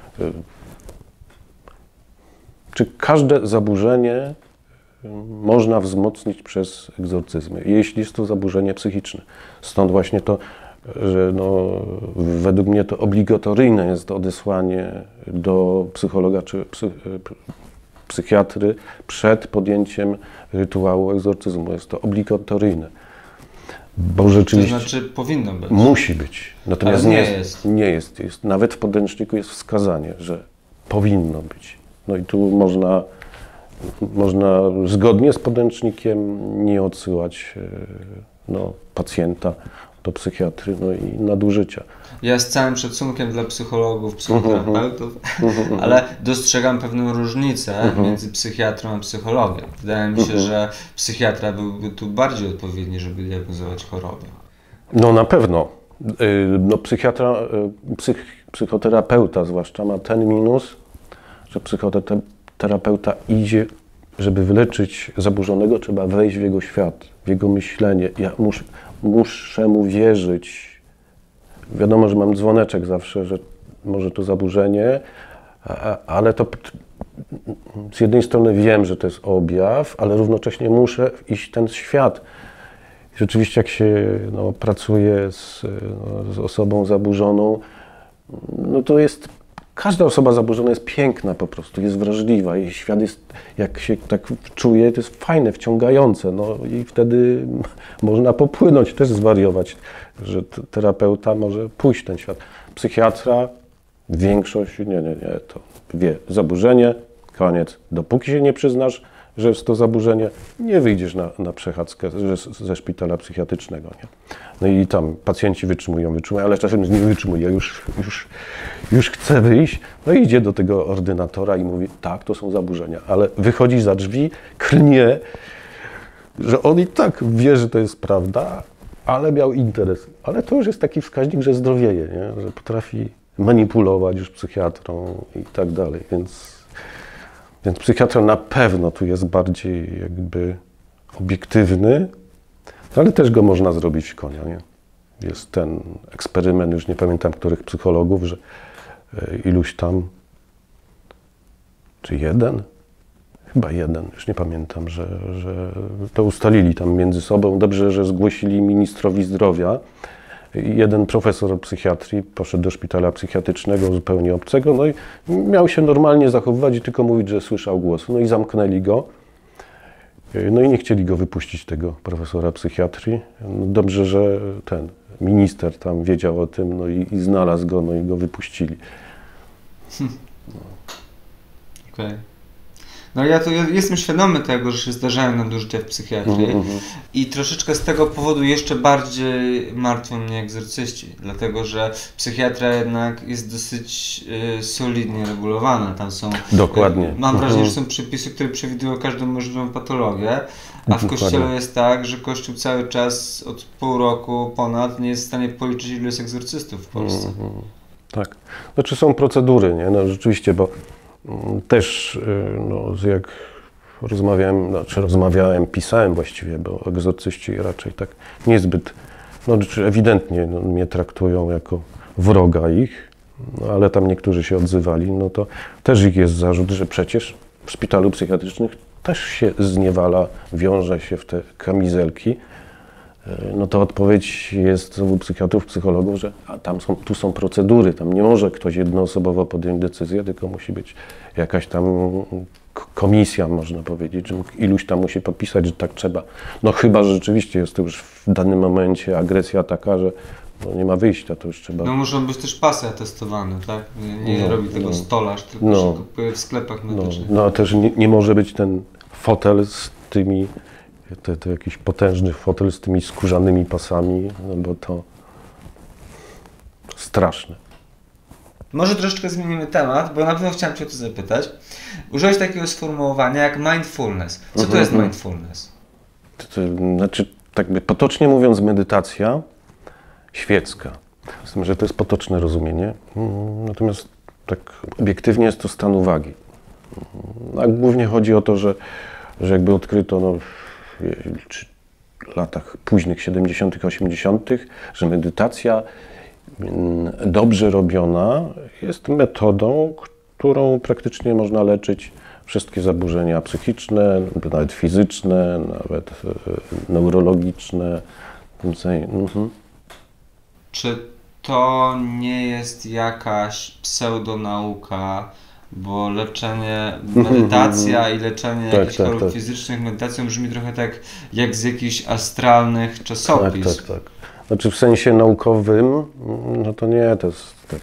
Czy każde zaburzenie można wzmocnić przez egzorcyzmy, jeśli jest to zaburzenie psychiczne? Stąd właśnie to, że no, według mnie to obligatoryjne jest odesłanie do psychologa czy psy, psychiatry przed podjęciem rytuału egzorcyzmu. Jest to obligatoryjne. Bo rzeczywiście to znaczy powinno być. Musi być. Natomiast Ale nie, nie jest. Nie jest, jest. Nawet w podręczniku jest wskazanie, że powinno być. No i tu można, można zgodnie z podręcznikiem nie odsyłać no, pacjenta do psychiatry, no i nadużycia. Ja z całym szacunkiem dla psychologów, psychoterapeutów, uh-huh. ale dostrzegam pewną różnicę uh-huh. między psychiatrą a psychologiem. Wydaje mi się, uh-huh. że psychiatra byłby tu bardziej odpowiedni, żeby diagnozować chorobę. No na pewno. No, psychiatra, psych, psychoterapeuta zwłaszcza ma ten minus, że psychoterapeuta idzie, żeby wyleczyć zaburzonego, trzeba wejść w jego świat, w jego myślenie. Ja muszę, muszę mu wierzyć. Wiadomo, że mam dzwoneczek zawsze, że może to zaburzenie, ale to z jednej strony wiem, że to jest objaw, ale równocześnie muszę iść w ten świat. Rzeczywiście jak się no, pracuje z, no, z osobą zaburzoną, no to jest każda osoba zaburzona jest piękna po prostu, jest wrażliwa i świat jest, jak się tak czuje, to jest fajne, wciągające, no i wtedy można popłynąć, też zwariować, że terapeuta może pójść w ten świat. Psychiatra, większość, nie, nie, nie, to wie, zaburzenie, koniec. Dopóki się nie przyznasz, że jest to zaburzenie, nie wyjdziesz na, na przechadzkę ze, ze szpitala psychiatrycznego. Nie? No i tam pacjenci wytrzymują, wytrzymują, ale czasem nie wytrzymuje, już, już, już chce wyjść, no i idzie do tego ordynatora i mówi, tak, to są zaburzenia, ale wychodzi za drzwi, klnie, że on i tak wie, że to jest prawda, ale miał interes. Ale to już jest taki wskaźnik, że zdrowieje, nie? Że potrafi manipulować już psychiatrą i tak dalej, więc... Więc psychiatra na pewno tu jest bardziej jakby obiektywny, ale też go można zrobić w konia, nie? Jest ten eksperyment, już nie pamiętam których psychologów, że iluś tam, czy jeden? Chyba jeden, już nie pamiętam, że, że to ustalili tam między sobą. Dobrze, że zgłosili ministrowi zdrowia. Jeden profesor psychiatrii poszedł do szpitala psychiatrycznego zupełnie obcego, no i miał się normalnie zachowywać i tylko mówić, że słyszał głosy. No i zamknęli go. No i nie chcieli go wypuścić, tego profesora psychiatrii. No dobrze, że ten minister tam wiedział o tym, no i, i znalazł go, no i go wypuścili. Hmm. No. Okej. Okay. No ja to ja jestem świadomy tego, że się zdarzają nadużycia w psychiatrii mm-hmm. i troszeczkę z tego powodu jeszcze bardziej martwią mnie egzorcyści, dlatego że psychiatria jednak jest dosyć y, solidnie regulowana. Tam są, Dokładnie. Y, mam wrażenie, mm-hmm. że są przepisy, które przewidują każdą możliwą patologię, a w Dokładnie. Kościele jest tak, że Kościół cały czas od pół roku ponad nie jest w stanie policzyć, ilu jest egzorcystów w Polsce. Mm-hmm. Tak. Znaczy są procedury, nie? No rzeczywiście, bo też, no, jak rozmawiałem, znaczy rozmawiałem, pisałem właściwie, bo egzorcyści raczej tak niezbyt, no ewidentnie no, mnie traktują jako wroga ich, no, ale tam niektórzy się odzywali, no to też ich jest zarzut, że przecież w szpitalu psychiatrycznym też się zniewala, wiąże się w te kamizelki. No to odpowiedź jest u psychiatrów, psychologów, że a tam są, tu są procedury, tam nie może ktoś jednoosobowo podjąć decyzję, tylko musi być jakaś tam komisja, można powiedzieć, że iluś tam musi podpisać, że tak trzeba. No chyba, że rzeczywiście jest to już w danym momencie agresja taka, że no nie ma wyjścia, to już trzeba... No muszą być też pasy atestowane, tak? Nie, nie no, robi tego no, stolarz, tylko no, się kupuje w sklepach medycznych. No, no a też nie, nie może być ten fotel z tymi... To, to jakiś potężny fotel z tymi skórzanymi pasami, no bo to straszne. Może troszeczkę zmienimy temat, bo na pewno chciałem Cię o to zapytać. Użyłeś takiego sformułowania jak mindfulness. Co to mm-hmm. jest mindfulness? To, to znaczy, tak by potocznie mówiąc, medytacja świecka. Z tym, że to jest potoczne rozumienie. Natomiast tak obiektywnie jest to stan uwagi. A głównie chodzi o to, że, że jakby odkryto no, w latach późnych siedemdziesiątych, osiemdziesiątych, że medytacja dobrze robiona jest metodą, którą praktycznie można leczyć wszystkie zaburzenia psychiczne, nawet fizyczne, nawet neurologiczne. Mhm. Czy to nie jest jakaś pseudonauka? Bo leczenie, medytacja i leczenie tak, jakichś tak, chorób tak. fizycznych medytacją brzmi trochę tak jak z jakichś astralnych czasopism. Tak, tak, tak. Znaczy w sensie naukowym, no to nie, to jest tak,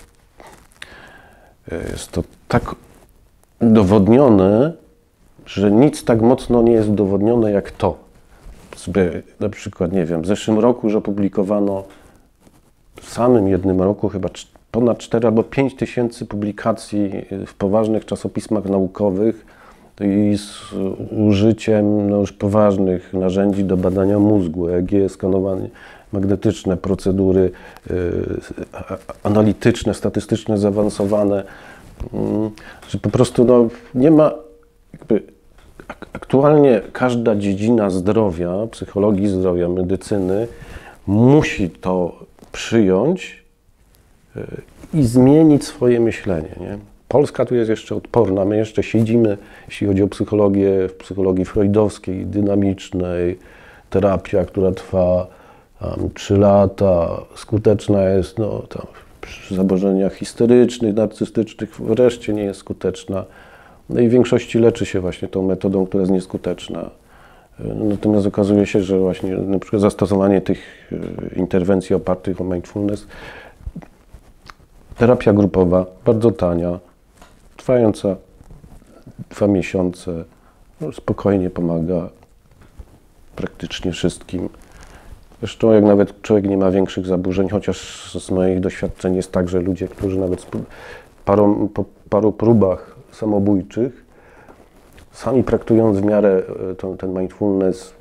jest to tak udowodnione, że nic tak mocno nie jest udowodnione jak to. Sobie, na przykład, nie wiem, w zeszłym roku już opublikowano, w samym jednym roku chyba ponad cztery albo pięć tysięcy publikacji w poważnych czasopismach naukowych i z użyciem no, już poważnych narzędzi do badania mózgu, E E G, skanowanie magnetyczne, procedury y, analityczne, statystyczne, zaawansowane, y, że po prostu no, nie ma, jakby, aktualnie każda dziedzina zdrowia, psychologii zdrowia, medycyny musi to przyjąć i zmienić swoje myślenie. Nie? Polska tu jest jeszcze odporna, my jeszcze siedzimy, jeśli chodzi o psychologię, w psychologii freudowskiej, dynamicznej, terapia, która trwa tam trzy lata, skuteczna jest no, tam przy zaburzeniach histerycznych, narcystycznych wreszcie nie jest skuteczna. No i w większości leczy się właśnie tą metodą, która jest nieskuteczna. Natomiast okazuje się, że właśnie na przykład zastosowanie tych interwencji opartych o mindfulness, terapia grupowa, bardzo tania, trwająca dwa miesiące, no, spokojnie pomaga praktycznie wszystkim. Zresztą jak nawet człowiek nie ma większych zaburzeń, chociaż z moich doświadczeń jest tak, że ludzie, którzy nawet parą, po paru próbach samobójczych, sami praktując w miarę to, ten mindfulness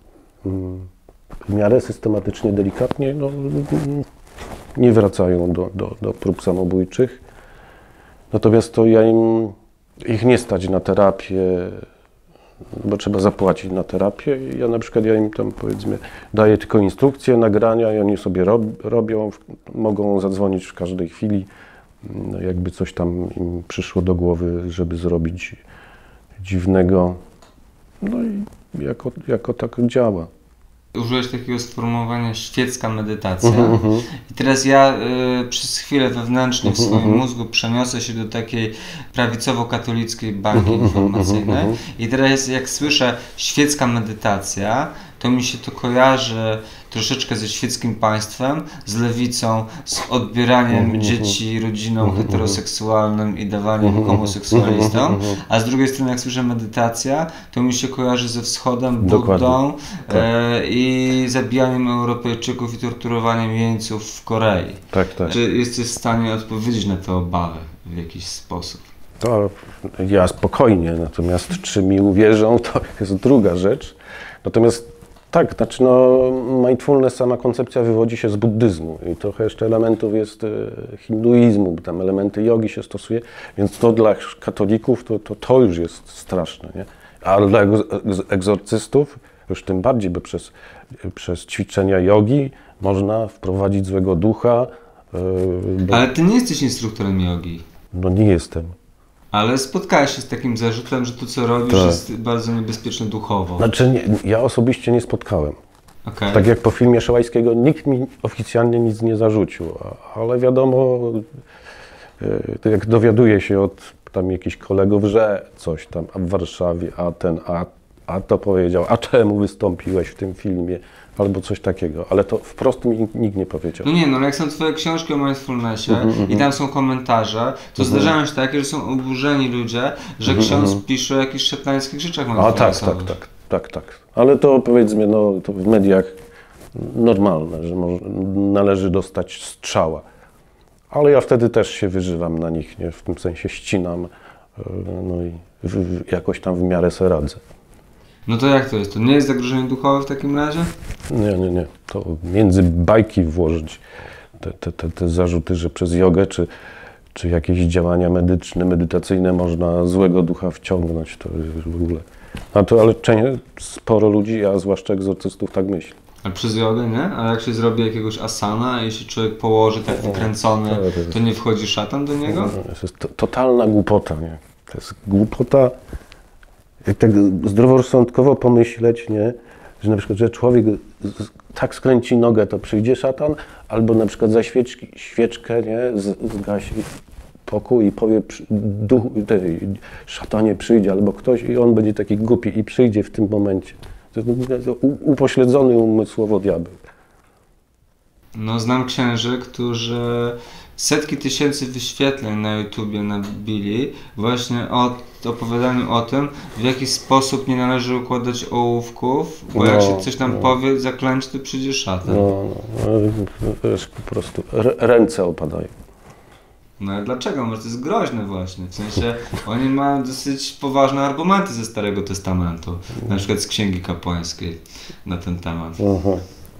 w miarę systematycznie, delikatnie, no, nie wracają do, do, do prób samobójczych. Natomiast to ja im, ich nie stać na terapię, bo trzeba zapłacić na terapię. Ja na przykład ja im tam powiedzmy daję tylko instrukcje, nagrania i oni sobie rob, robią, mogą zadzwonić w każdej chwili, no, jakby coś tam im przyszło do głowy, żeby zrobić dziwnego. No i jako, jako tak działa. Użyłeś takiego sformułowania świecka medytacja. Uh-huh. I teraz ja y, przez chwilę wewnętrznie w swoim uh-huh. mózgu przeniosę się do takiej prawicowo-katolickiej bańki uh-huh. informacyjnej. Uh-huh. I teraz jak słyszę świecka medytacja, to mi się to kojarzy troszeczkę ze świeckim państwem, z lewicą, z odbieraniem uh-huh. dzieci rodzinom uh-huh. heteroseksualnym i dawaniem uh-huh. homoseksualistom, uh-huh. a z drugiej strony jak słyszę medytacja, to mi się kojarzy ze wschodem, Buddą e, i zabijaniem Europejczyków i torturowaniem jeńców w Korei. Tak, tak. Czy jesteś w stanie odpowiedzieć na te obawy w jakiś sposób? To ja spokojnie, natomiast czy mi uwierzą, to jest druga rzecz. Natomiast tak, znaczy no, mindfulness, sama koncepcja wywodzi się z buddyzmu i trochę jeszcze elementów jest hinduizmu, bo tam elementy jogi się stosuje, więc to dla katolików to, to, to już jest straszne, nie? A dla egzorcystów już tym bardziej, bo przez, przez ćwiczenia jogi można wprowadzić złego ducha. Bo... Ale ty nie jesteś instruktorem jogi. No nie jestem. Ale spotkałeś się z takim zarzutem, że to, co robisz, tak. jest bardzo niebezpieczne duchowo. Znaczy, nie, ja osobiście nie spotkałem. Okay. Tak jak po filmie Szołajskiego nikt mi oficjalnie nic nie zarzucił, ale wiadomo, tak jak dowiaduję się od tam jakichś kolegów, że coś tam, a w Warszawie, a ten, a, a to powiedział, a czemu wystąpiłeś w tym filmie, albo coś takiego, ale to wprost mi nikt nie powiedział. No nie, no ale jak są twoje książki o mindfulnessie mm -hmm. i tam są komentarze, to mm -hmm. zdarzają się takie, że są oburzeni ludzie, że mm -hmm. ksiądz pisze o jakichś szatańskich rzeczach mindfulnessowych. A tak, tak, tak, tak, tak. Ale to powiedzmy, no to w mediach normalne, że może, należy dostać strzała. Ale ja wtedy też się wyżywam na nich, nie? W tym sensie ścinam, no i w, w, jakoś tam w miarę se radzę. No to jak to jest? To nie jest zagrożenie duchowe w takim razie? Nie, nie, nie. To między bajki włożyć te, te, te, te zarzuty, że przez jogę czy, czy jakieś działania medyczne, medytacyjne można złego ducha wciągnąć, to już w ogóle. A to, ale sporo ludzi, a zwłaszcza egzorcystów, tak myśli. Ale przez jogę, nie? A jak się zrobi jakiegoś asana, jeśli człowiek położy tak wykręcony, to nie wchodzi szatan do niego? To jest to, totalna głupota, nie? To jest głupota. Jak tak zdroworozsądkowo pomyśleć, nie, że na przykład, że człowiek tak skręci nogę, to przyjdzie szatan, albo na przykład za świeczki, świeczkę, nie, zgasi pokój i powie, duch, tej, szatanie przyjdzie, albo ktoś i on będzie taki głupi i przyjdzie w tym momencie. To jest upośledzony umysłowo diabeł. No znam księży, którzy setki tysięcy wyświetleń na YouTubie nabili właśnie o opowiadaniu o tym, w jaki sposób nie należy układać ołówków, bo no, jak się coś tam no. powie, zaklęć, to przyjdzie szatan. No, no, no to jest po prostu, ręce opadają. No ale dlaczego? Może to jest groźne właśnie, w sensie oni mają dosyć poważne argumenty ze Starego Testamentu, na przykład z Księgi Kapłańskiej na ten temat. Aha.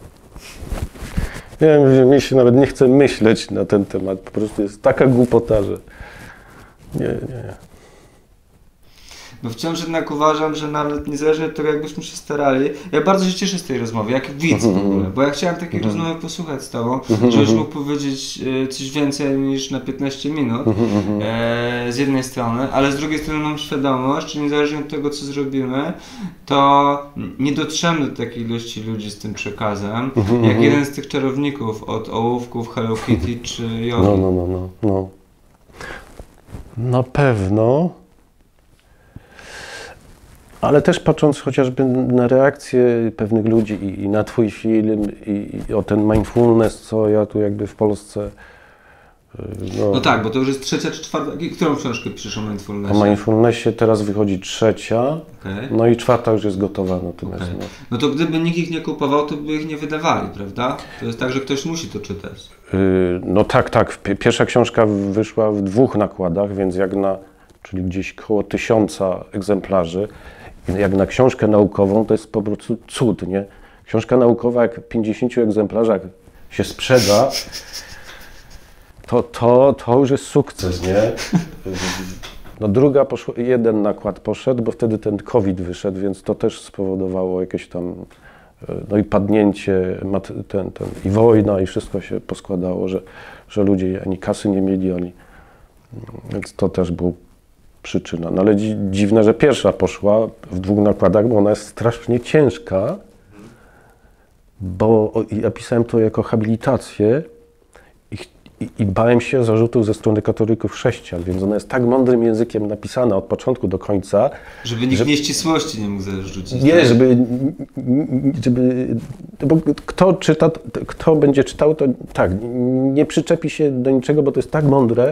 Nie wiem, mi się nawet nie chce myśleć na ten temat, po prostu jest taka głupota, że nie, nie. Bo wciąż jednak uważam, że nawet niezależnie od tego, jakbyśmy się starali, ja bardzo się cieszę z tej rozmowy, jak widz w ogóle, bo ja chciałem takiej rozmowy posłuchać z tobą, żebyś mógł powiedzieć coś więcej niż na piętnaście minut e, z jednej strony, ale z drugiej strony mam świadomość, że niezależnie od tego, co zrobimy, to nie dotrzemy do takiej ilości ludzi z tym przekazem, jak jeden z tych czarowników od ołówków, Hello Kitty czy Jogi. No, no, no, no, no. Na pewno. Ale też patrząc chociażby na reakcje pewnych ludzi i, i na twój film i, i o ten mindfulness, co ja tu jakby w Polsce... No, no tak, bo to już jest trzecia czy czwarta... Którą książkę piszesz o mindfulnessie? O mindfulnessie teraz wychodzi trzecia, okay. No i czwarta już jest gotowa natomiast. Okay. No. no to gdyby nikt ich nie kupował, to by ich nie wydawali, prawda? To jest tak, że ktoś musi to czytać. Yy, no tak, tak. Pierwsza książka wyszła w dwóch nakładach, więc jak na... czyli gdzieś koło tysiąca egzemplarzy. Jak na książkę naukową to jest po prostu cud, nie? Książka naukowa jak w pięćdziesięciu egzemplarzach się sprzeda, to, to, to już jest sukces, nie? No druga poszła, jeden nakład poszedł, bo wtedy ten COVID wyszedł, więc to też spowodowało jakieś tam, no i padnięcie, ten, ten, i wojna i wszystko się poskładało, że, że ludzie ani kasy nie mieli, ani, więc to też był przyczyna. No ale dzi dziwne, że pierwsza poszła w dwóch nakładach, bo ona jest strasznie ciężka, bo ja pisałem to jako habilitację i, i, i bałem się zarzutów ze strony katolików chrześcijan, więc ona jest tak mądrym językiem napisana od początku do końca. Żeby nikt że, nieścisłości nie mógł zarzucić. Nie, tak? żeby, żeby... Bo kto czyta, kto będzie czytał, to tak, nie przyczepi się do niczego, bo to jest tak mądre,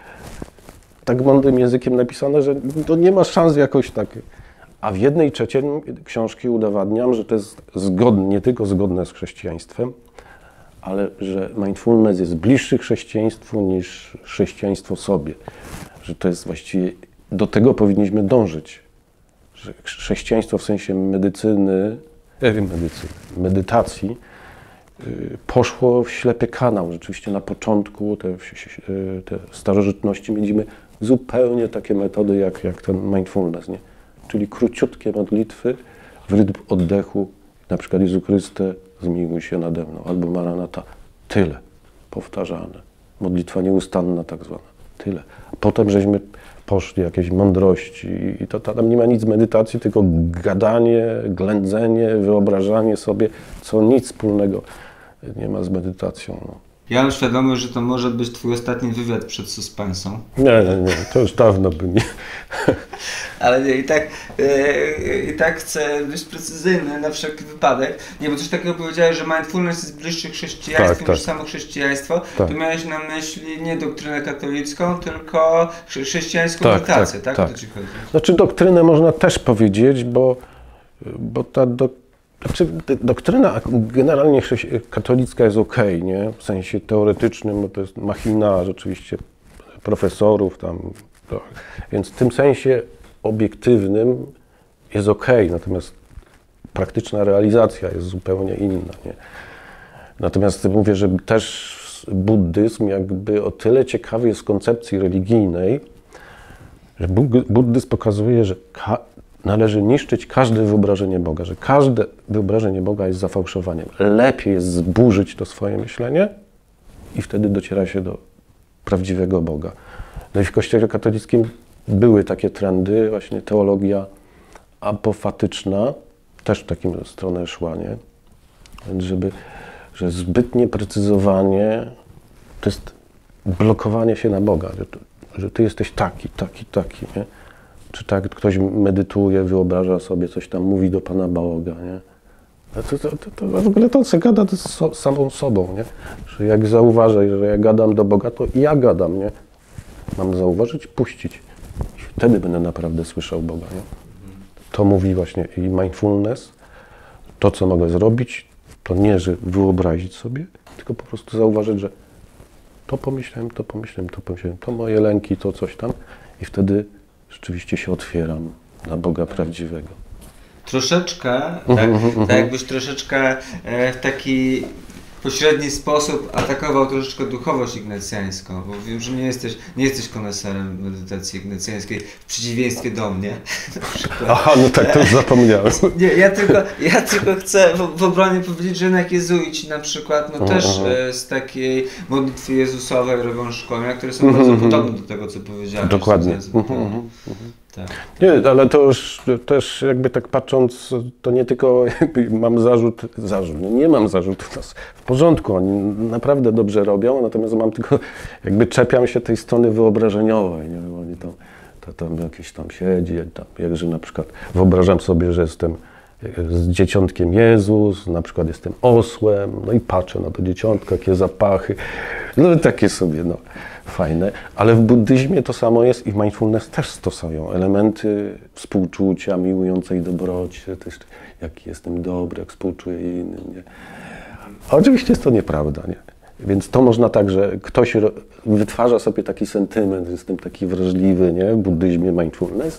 tak mądrym językiem napisane, że to nie ma szans jakoś tak. A w jednej trzeciej książki udowadniam, że to jest zgodne, nie tylko zgodne z chrześcijaństwem, ale że mindfulness jest bliższy chrześcijaństwu niż chrześcijaństwo sobie. Że to jest właściwie, do tego powinniśmy dążyć. Że chrześcijaństwo w sensie medycyny, ja wiem, medycyny, medytacji, poszło w ślepy kanał. Rzeczywiście na początku te, te starożytności mieliśmy zupełnie takie metody jak, jak ten mindfulness, nie? Czyli króciutkie modlitwy w rytm oddechu, na przykład Jezu Chryste, zmiłuj się nade mną, albo Maranata. Tyle. Powtarzane. Modlitwa nieustanna tak zwana. Tyle. A potem żeśmy poszli jakieś mądrości i to, to tam nie ma nic z medytacji, tylko gadanie, ględzenie, wyobrażanie sobie, co nic wspólnego nie ma z medytacją. No. Ja mam świadomość, że to może być twój ostatni wywiad przed suspensą. Nie, nie, nie, to już dawno by nie. Ale nie, i tak, yy, i tak chcę być precyzyjny na wszelki wypadek. Nie, bo coś takiego powiedziałeś, że mindfulness jest bliższy chrześcijaństwu tak, niż tak. samo chrześcijaństwo. Tak. To miałeś na myśli nie doktrynę katolicką, tylko chrześcijańską tak, medytację, tak? tak? tak. O to ci chodzi? Znaczy doktrynę można też powiedzieć, bo, bo ta do, znaczy, doktryna generalnie katolicka jest okej, nie? W sensie teoretycznym, bo to jest machina rzeczywiście profesorów tam, tak. Więc w tym sensie obiektywnym jest okej, natomiast praktyczna realizacja jest zupełnie inna, nie? Natomiast mówię, że też buddyzm jakby o tyle ciekawy jest z koncepcji religijnej, że buddyzm pokazuje, że należy niszczyć każde wyobrażenie Boga, że każde wyobrażenie Boga jest zafałszowaniem. Lepiej jest zburzyć to swoje myślenie i wtedy dociera się do prawdziwego Boga. No i w Kościele katolickim były takie trendy, właśnie teologia apofatyczna, też w takim stronę szła, nie? Więc żeby, że zbytnie precyzowanie to jest blokowanie się na Boga, że, że ty jesteś taki, taki, taki, nie? Czy tak ktoś medytuje, wyobraża sobie, coś tam mówi do Pana Boga, nie? To, to, to, to w ogóle to, co gada, to z so, samą sobą, nie? Że jak zauważę, że ja gadam do Boga, to i ja gadam, nie? Mam zauważyć, puścić. I wtedy będę naprawdę słyszał Boga, nie? To mówi właśnie i mindfulness. To, co mogę zrobić, to nie, że wyobrazić sobie, tylko po prostu zauważyć, że to pomyślałem, to pomyślałem, to pomyślałem, to moje lęki, to coś tam. I wtedy rzeczywiście się otwieram na Boga prawdziwego. Troszeczkę, tak, tak jakbyś troszeczkę w taki pośredni sposób atakował troszeczkę duchowość ignacjańską, bo wiem, że nie jesteś, nie jesteś koneserem medytacji ignacjańskiej, w przeciwieństwie do mnie. Aha, no tak, to już zapomniałem. Nie, ja tylko, ja tylko chcę w, w obronie powiedzieć, że jednak jezuici na przykład, no też e, z takiej modlitwy jezusowej robią szkolenia, które są bardzo podobne do tego, co powiedziałeś. Dokładnie. Tak. Nie, ale to już też jakby tak patrząc, to nie tylko jakby mam zarzut, zarzut, no nie mam zarzutu, w porządku, oni naprawdę dobrze robią, natomiast mam tylko, jakby czepiam się tej strony wyobrażeniowej, nie? Oni tam, to tam jakieś tam siedzi, tam, jakże na przykład wyobrażam sobie, że jestem z dzieciątkiem Jezus, na przykład jestem osłem, no i patrzę na to dzieciątko, jakie zapachy, no takie sobie, no. Fajne, ale w buddyzmie to samo jest i w mindfulness też stosują elementy współczucia, miłującej dobroci, też jak jestem dobry, jak współczuję innym. Nie? A oczywiście jest to nieprawda, nie? Więc to można tak, że ktoś wytwarza sobie taki sentyment, że jestem taki wrażliwy, nie? W buddyzmie mindfulness,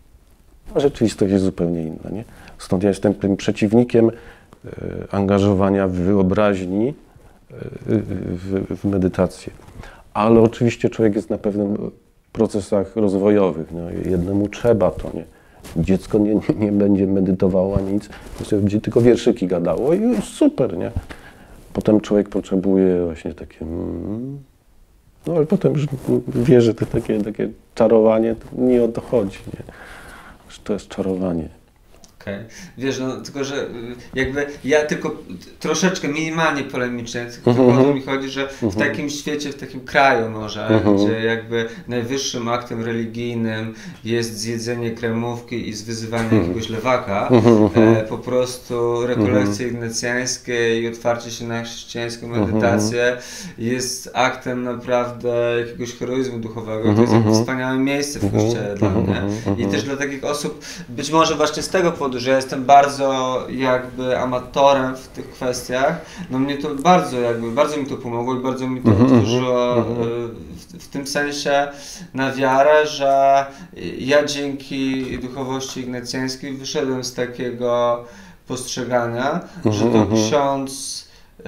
a rzeczywistość jest zupełnie inna. Nie? Stąd ja jestem tym przeciwnikiem e, angażowania w wyobraźni e, w, w medytację. Ale oczywiście człowiek jest na pewnych procesach rozwojowych. No, jednemu trzeba to, nie? Dziecko nie, nie, nie będzie medytowało ani nic, będzie tylko wierszyki gadało i już super, nie? Potem człowiek potrzebuje właśnie takie... Mm, no ale potem już wie, że to takie, takie czarowanie, to nie o to chodzi, nie? Że to jest czarowanie. Okay. Wiesz, no tylko, że jakby ja tylko troszeczkę minimalnie polemicznie, tylko mm-hmm. o to mi chodzi, że w mm-hmm. takim świecie, w takim kraju może, mm-hmm. gdzie jakby najwyższym aktem religijnym jest zjedzenie kremówki i zwyzywanie mm-hmm. jakiegoś lewaka, mm-hmm. e, po prostu rekolekcje mm-hmm. ignacjańskie i otwarcie się na chrześcijańską medytację mm-hmm. jest aktem naprawdę jakiegoś heroizmu duchowego. To jest jakby wspaniałe miejsce w kościele mm-hmm. dla mnie. I też dla takich osób, być może właśnie z tego powodu, że ja jestem bardzo jakby amatorem w tych kwestiach, no mnie to bardzo jakby, bardzo mi to pomogło i bardzo mi to mm-hmm, otworzyło mm-hmm. w, w tym sensie na wiarę, że ja dzięki duchowości ignacjańskiej wyszedłem z takiego postrzegania, mm-hmm, że to ksiądz yy,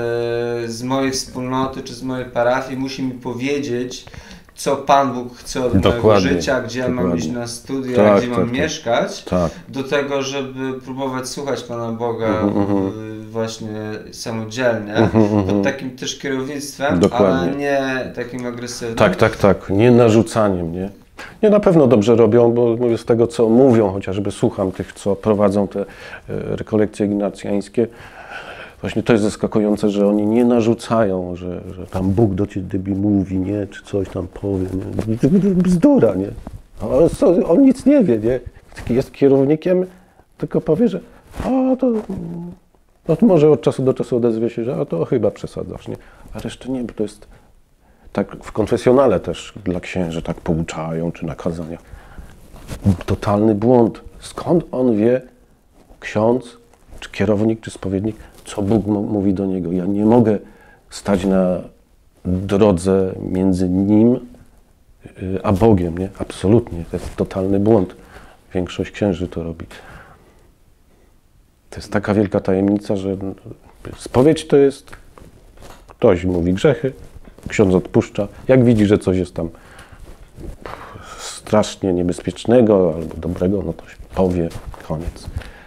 z mojej wspólnoty czy z mojej parafii musi mi powiedzieć, co Pan Bóg chce od dokładnie, mojego życia, gdzie dokładnie. Ja mam iść na studia, tak, gdzie mam tak, mieszkać, tak. do tego, żeby próbować słuchać Pana Boga uh-huh. właśnie samodzielnie, uh-huh. pod takim też kierownictwem, dokładnie. Ale nie takim agresywnym. Tak, tak, tak, nie narzucaniem, nie? Nie, na pewno dobrze robią, bo mówię z tego, co mówią, chociażby słucham tych, co prowadzą te rekolekcje ignacjańskie. Właśnie to jest zaskakujące, że oni nie narzucają, że, że tam Bóg do ciebie mówi, nie, czy coś tam powie, nie. Bzdura, nie. On, on nic nie wie, nie. Jest kierownikiem, tylko powie, że a to, no to może od czasu do czasu odezwie się, że a to chyba przesadzasz, nie. A resztę nie, bo to jest tak w konfesjonale też dla księży tak pouczają, czy na kazaniach. Totalny błąd. Skąd on wie, ksiądz, czy kierownik, czy spowiednik, co Bóg mówi do niego? Ja nie mogę stać na drodze między nim a Bogiem, nie? Absolutnie. To jest totalny błąd. Większość księży to robi. To jest taka wielka tajemnica, że spowiedź to jest... Ktoś mówi grzechy, ksiądz odpuszcza. Jak widzi, że coś jest tam strasznie niebezpiecznego albo dobrego, no to się powie, koniec.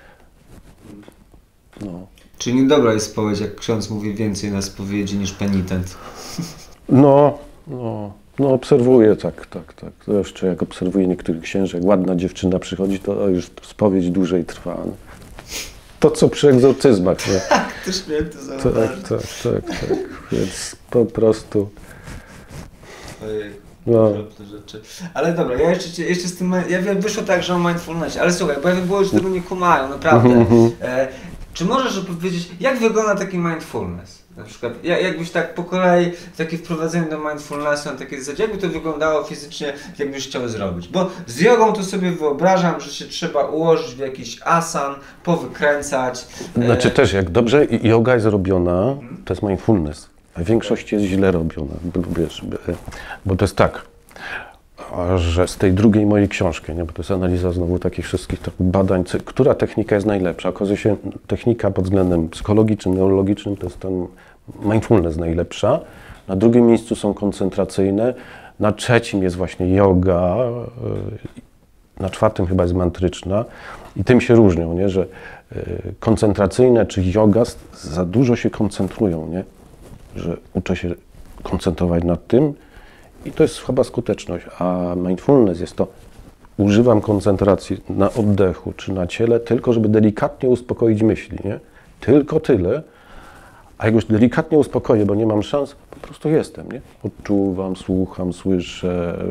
No. Czyli niedobra jest spowiedź, jak ksiądz mówi więcej na spowiedzi niż penitent. No, no, no obserwuję, tak, tak, tak. To jeszcze jak obserwuję niektórych księży, jak ładna dziewczyna przychodzi, to już spowiedź dłużej trwa. No. To, co przy egzorcyzmach, nie? Tak, też miałem to zauważyć. Tak, tak, tak, tak. Więc po prostu... Ojej. No. Rzeczy. Ale dobra, ja jeszcze, jeszcze z tym, ja wiem, wyszło tak, że o mindfulnessie, ale słuchaj, bo ja było już tego nie kumają, naprawdę. E, czy możesz powiedzieć, jak wygląda taki mindfulness? Na przykład, jakbyś tak po kolei, takie wprowadzenie do mindfulnessu na takie zasadzie, jakby to wyglądało fizycznie, jakbyś chciał zrobić? Bo z jogą to sobie wyobrażam, że się trzeba ułożyć w jakiś asan, powykręcać. Znaczy też, jak dobrze yoga jest robiona, to jest mindfulness. A w większości jest źle robiona, wiesz, bo to jest tak. że z tej drugiej mojej książki, nie, bo to jest analiza znowu takich wszystkich badań, która technika jest najlepsza. Okazuje się, technika pod względem psychologicznym, neurologicznym to jest ten mindfulness najlepsza. Na drugim miejscu są koncentracyjne, na trzecim jest właśnie yoga, na czwartym chyba jest mantryczna i tym się różnią, nie, że koncentracyjne czy yoga za dużo się koncentrują, nie, że uczę się koncentrować nad tym i to jest chyba skuteczność, a mindfulness jest to, używam koncentracji na oddechu czy na ciele tylko, żeby delikatnie uspokoić myśli, nie, tylko tyle. A jak już delikatnie uspokoję, bo nie mam szans, po prostu jestem, nie? Odczuwam, słucham, słyszę,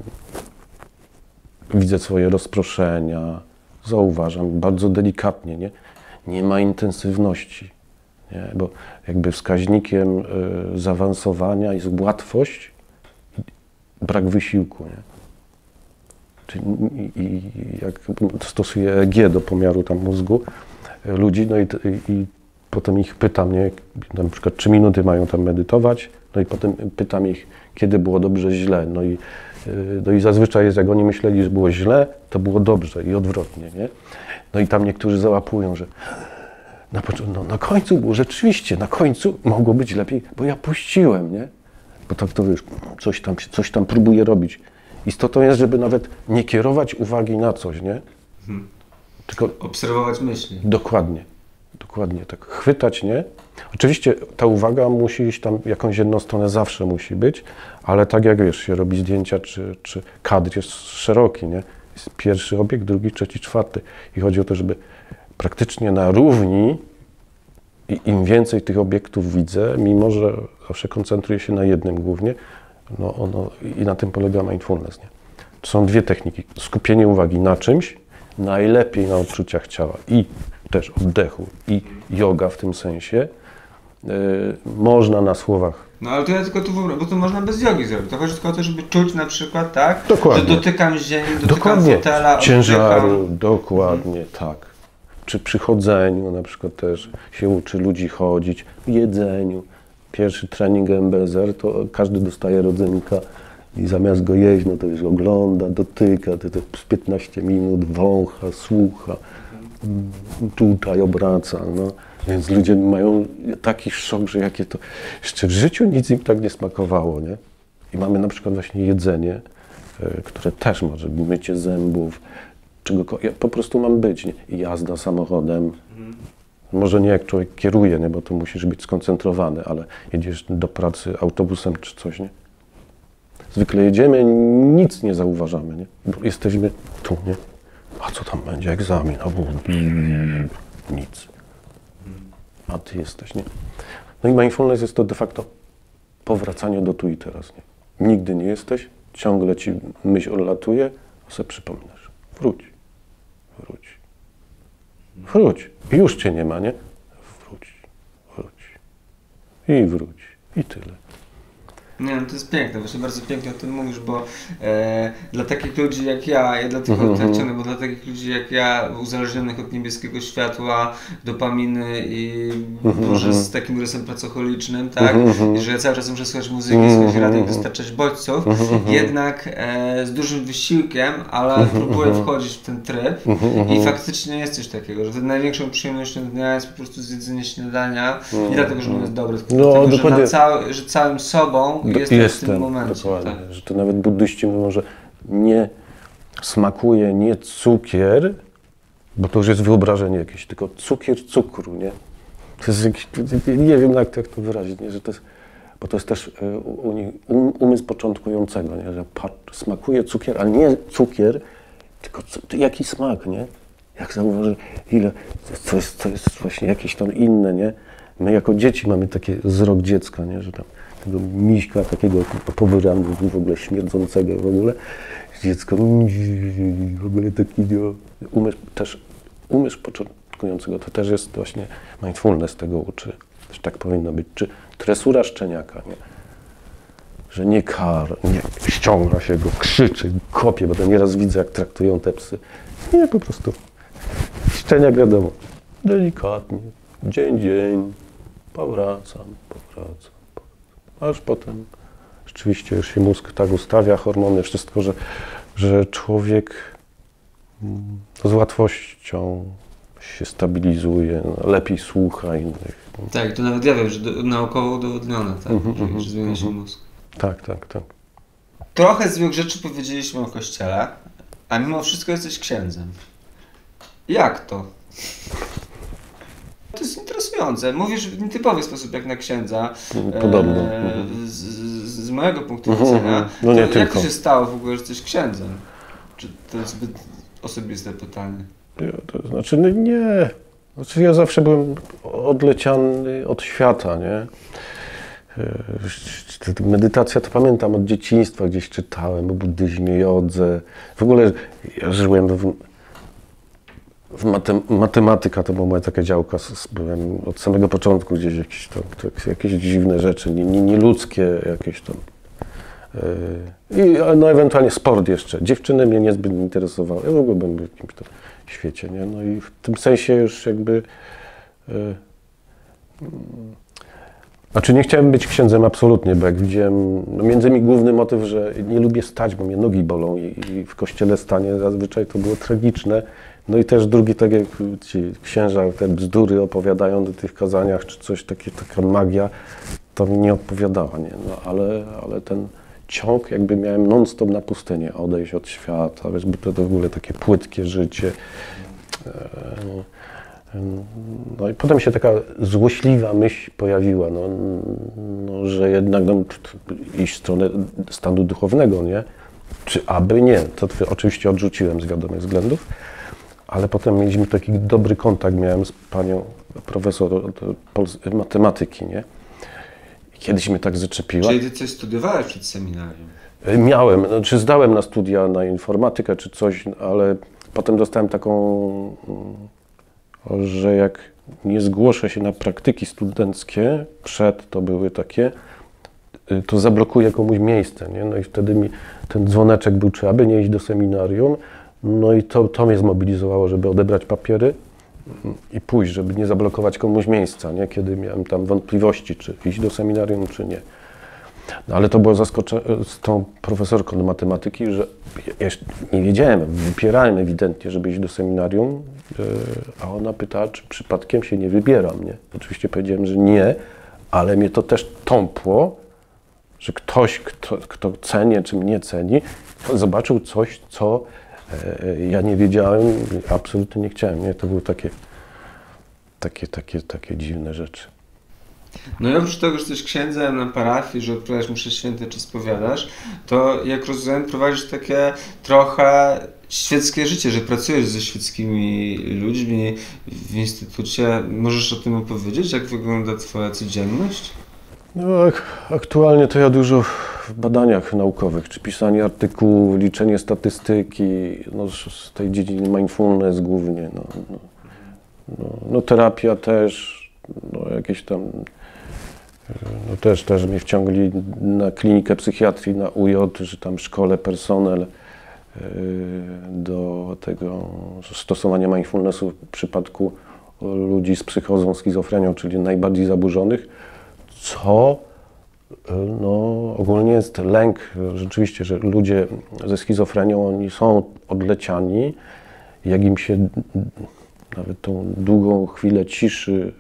widzę swoje rozproszenia, zauważam bardzo delikatnie, nie? Nie ma intensywności, nie? Bo jakby wskaźnikiem y, zaawansowania jest łatwość i brak wysiłku, nie? Czyli i, i jak stosuję E E G do pomiaru tam mózgu y, ludzi, no i, i potem ich pytam, nie, na przykład trzy minuty mają tam medytować, no i potem pytam ich, kiedy było dobrze, źle. No i, no i zazwyczaj jest, jak oni myśleli, że było źle, to było dobrze i odwrotnie, nie? No i tam niektórzy załapują, że na, no, na końcu było rzeczywiście, na końcu mogło być lepiej, bo ja puściłem, nie? Bo tak to wiesz, coś tam, coś tam próbuję robić. Istotą jest, żeby nawet nie kierować uwagi na coś, nie? Hmm. Tylko obserwować myśli. Dokładnie. Dokładnie tak. Chwytać, nie? Oczywiście ta uwaga musi iść tam, jakąś jedną stronę zawsze musi być, ale tak jak wiesz, się robi zdjęcia, czy, czy kadr jest szeroki, nie? Jest pierwszy obiekt, drugi, trzeci, czwarty. I chodzi o to, żeby praktycznie na równi i im więcej tych obiektów widzę, mimo że zawsze koncentruję się na jednym głównie, no ono, i na tym polega mindfulness, nie? To są dwie techniki. Skupienie uwagi na czymś, najlepiej na odczuciach ciała i też oddechu i yoga w tym sensie. Yy, można na słowach. No ale to ja tylko tu, bo to można bez jogi zrobić. To chodzi tylko o to, żeby czuć na przykład, tak? Dokładnie. Że dotykam ziemi, dotykam dokładnie. fotela, ciężaru, oddycham. dokładnie, tak. Czy przy chodzeniu na przykład też się uczy ludzi chodzić, w jedzeniu. Pierwszy trening M B Z R to każdy dostaje rodzynka i zamiast go jeść, no to już ogląda, dotyka, to, to z piętnaście minut wącha, słucha. Tutaj obraca, no. Więc ludzie mają taki szok, że jakie to... Jeszcze w życiu nic im tak nie smakowało, nie? I mamy na przykład właśnie jedzenie, y, które też może, mycie zębów, czegokolwiek. Ja po prostu mam być, nie? I jazda samochodem. Mhm. Może nie jak człowiek kieruje, nie? Bo to musisz być skoncentrowany, ale jedziesz do pracy autobusem czy coś, nie? Zwykle jedziemy, nic nie zauważamy, nie? Bo jesteśmy tu, nie? A co tam będzie? Egzamin. Albo nic. A ty jesteś, nie? No i mindfulness jest to de facto powracanie do tu i teraz, nie? Nigdy nie jesteś, ciągle ci myśl odlatuje, a sobie przypominasz. Wróć. Wróć. Wróć. I już cię nie ma, nie? Wróć. Wróć. I wróć. I tyle. Nie, no to jest piękne, właśnie bardzo pięknie o tym mówisz, bo e, dla takich ludzi jak ja, ja dlatego Mhm. tak ciągnę, bo dla takich ludzi jak ja, uzależnionych od niebieskiego światła, dopaminy i może z takim rysem pracocholicznym, tak, i że ja cały czas muszę słuchać muzyki, słuchać radia, dostarczać bodźców, jednak e, z dużym wysiłkiem, ale próbuję wchodzić w ten tryb i faktycznie jest coś takiego, że największą przyjemnością dnia jest po prostu zjedzenie śniadania, nie dlatego, że ono jest dobre, tylko No, dlatego, że, dokładnie. na cały, że całym sobą jestem, Jestem, w tym momencie. dokładnie, Tak. że to nawet buddyści mówią, że nie smakuje nie cukier, bo to już jest wyobrażenie jakieś, tylko cukier cukru, nie? To jest jakiś, nie wiem jak, jak to wyrazić, nie? Że to jest, bo to jest też u nich um, umysł początkującego, nie? Że patrz, smakuje cukier, ale nie cukier, tylko co, jaki smak, nie? Jak zauważy, ile, to jest, to jest właśnie jakieś tam inne, nie? My jako dzieci mamy taki wzrok dziecka, nie? Że tam tego miśka takiego powyramy, w ogóle śmierdzącego w ogóle. Dziecko w ogóle taki umysł też, umysł początkującego, to też jest właśnie mindfulness tego uczy, też tak powinno być, czy tresura szczeniaka, nie? Że nie kar, nie ściąga się go, krzyczy, kopie, bo to nieraz widzę jak traktują te psy. Nie, po prostu szczeniak wiadomo, delikatnie, dzień, dzień, powracam, powracam, powracam. Aż potem rzeczywiście już się mózg tak ustawia, hormony, wszystko, że, że człowiek z łatwością się stabilizuje, lepiej słucha innych. Tak, to nawet ja wiem, że do, naukowo udowodnione, tak, mm-hmm, że, że zmienia się mm-hmm. mózg. Tak, tak, tak. Trochę złych rzeczy powiedzieliśmy o Kościele, a mimo wszystko jesteś księdzem. Jak to? To jest interesujące. Mówisz w nietypowy sposób jak na księdza. Podobno. E, z, z, z mojego punktu widzenia. No nie to tylko. Jak to się stało w ogóle, że jesteś księdzem? Czy to jest zbyt osobiste pytanie? To znaczy, no nie. Znaczy, ja zawsze byłem odleciany od świata, nie? Medytacja to pamiętam od dzieciństwa, gdzieś czytałem o buddyzmie, jodze. W ogóle ja żyłem w, w matem, matematyka, to była moja taka działka. Byłem od samego początku gdzieś jakieś, to, to, jakieś dziwne rzeczy, nie, nie, nieludzkie jakieś tam. I no ewentualnie sport jeszcze. Dziewczyny mnie niezbyt interesowały. Ja w ogóle byłem w jakimś tam świecie, nie? No i w tym sensie już jakby... Znaczy nie chciałem być księdzem absolutnie, bo jak widziałem, no między innymi główny motyw, że nie lubię stać, bo mnie nogi bolą i, i w kościele stanie zazwyczaj to było tragiczne. No i też drugi, tak jak ci księża te bzdury opowiadają do tych kazaniach, czy coś takie, taka magia, to mi nie odpowiadała, nie? No ale, ale ten ciąg jakby miałem non-stop na pustynię, odejść od świata, wiesz, bo to, to w ogóle takie płytkie życie. No i potem się taka złośliwa myśl pojawiła, no, no, że jednak no, iść w stronę stanu duchownego, nie? Czy aby nie? To oczywiście odrzuciłem z wiadomych względów, ale potem mieliśmy taki dobry kontakt, miałem z panią profesor matematyki, nie? I kiedyś mnie tak zaczepiła. Czyli ty coś studiowałeś przed seminarium? Miałem, znaczy zdałem na studia na informatykę czy coś, ale potem dostałem taką... że jak nie zgłoszę się na praktyki studenckie, przed to były takie, to zablokuję komuś miejsce, nie? No i wtedy mi ten dzwoneczek był, czy aby nie iść do seminarium, no i to, to mnie zmobilizowało, żeby odebrać papiery i pójść, żeby nie zablokować komuś miejsca, nie? Kiedy miałem tam wątpliwości, czy iść do seminarium, czy nie. No ale to było zaskoczenie z tą profesorką do matematyki, że ja nie wiedziałem, wypierałem ewidentnie, żeby iść do seminarium, a ona pytała, czy przypadkiem się nie wybieram, nie? Oczywiście powiedziałem, że nie, ale mnie to też tąpło, że ktoś, kto, kto cenię, czy mnie ceni, zobaczył coś, co ja nie wiedziałem, absolutnie nie chciałem, nie? To były takie, takie, takie, takie dziwne rzeczy. No i oprócz tego, że jesteś księdzem na parafii, że odprawiasz msze święte czy spowiadasz, to jak rozumiem prowadzisz takie trochę świeckie życie, że pracujesz ze świeckimi ludźmi w instytucie. Możesz o tym opowiedzieć? Jak wygląda twoja codzienność? No, aktualnie to ja dużo w badaniach naukowych, czy pisanie artykułów, liczenie statystyki, no, z tej dziedziny mindfulness głównie, no, no, no, no terapia też, no, jakieś tam, no też, też mnie wciągli na klinikę psychiatrii, na U J, że tam szkole personel yy, do tego stosowania mindfulnessu w przypadku ludzi z psychozą, schizofrenią, czyli najbardziej zaburzonych, co no, ogólnie jest lęk, rzeczywiście, że ludzie ze schizofrenią, oni są odleciani, jak im się nawet tą długą chwilę ciszy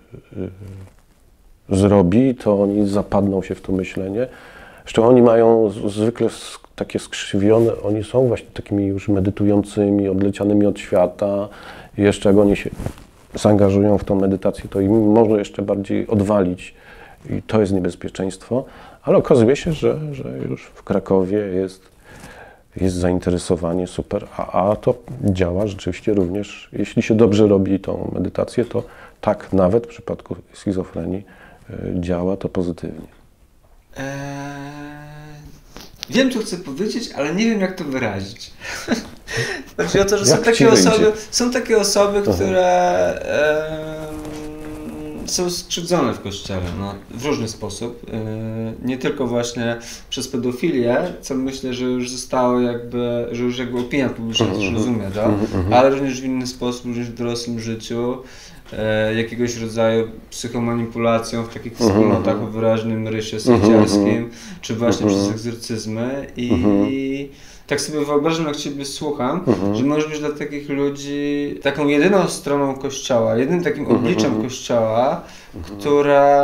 zrobi, to oni zapadną się w to myślenie. Zresztą oni mają zwykle takie skrzywione, oni są właśnie takimi już medytującymi, odlecianymi od świata. I jeszcze jak oni się zaangażują w tą medytację, to im można jeszcze bardziej odwalić i to jest niebezpieczeństwo. Ale okazuje się, że, że już w Krakowie jest, jest zainteresowanie, super, a, a to działa rzeczywiście również. Jeśli się dobrze robi tą medytację, to tak, nawet w przypadku schizofrenii działa to pozytywnie. Eee, wiem, co chcę powiedzieć, ale nie wiem, jak to wyrazić. Chodzi o to, że są takie, osoby, są takie osoby, które e, są skrzywdzone w Kościele, no, w różny sposób. E, nie tylko właśnie przez pedofilię, co myślę, że już zostało jakby, że już jakby opinia publiczna też rozumie to, ale również w inny sposób, również w dorosłym życiu. e, jakiegoś rodzaju psychomanipulacją w takich wspólnotach mm-hmm. o wyraźnym rysie sekciarskim, mm-hmm. czy właśnie mm-hmm. przez egzorcyzmy i, mm-hmm. i tak sobie wyobrażam, jak Ciebie słucham, mm-hmm. że możesz być dla takich ludzi taką jedyną stroną Kościoła, jedynym takim obliczem mm-hmm. Kościoła, mm-hmm. która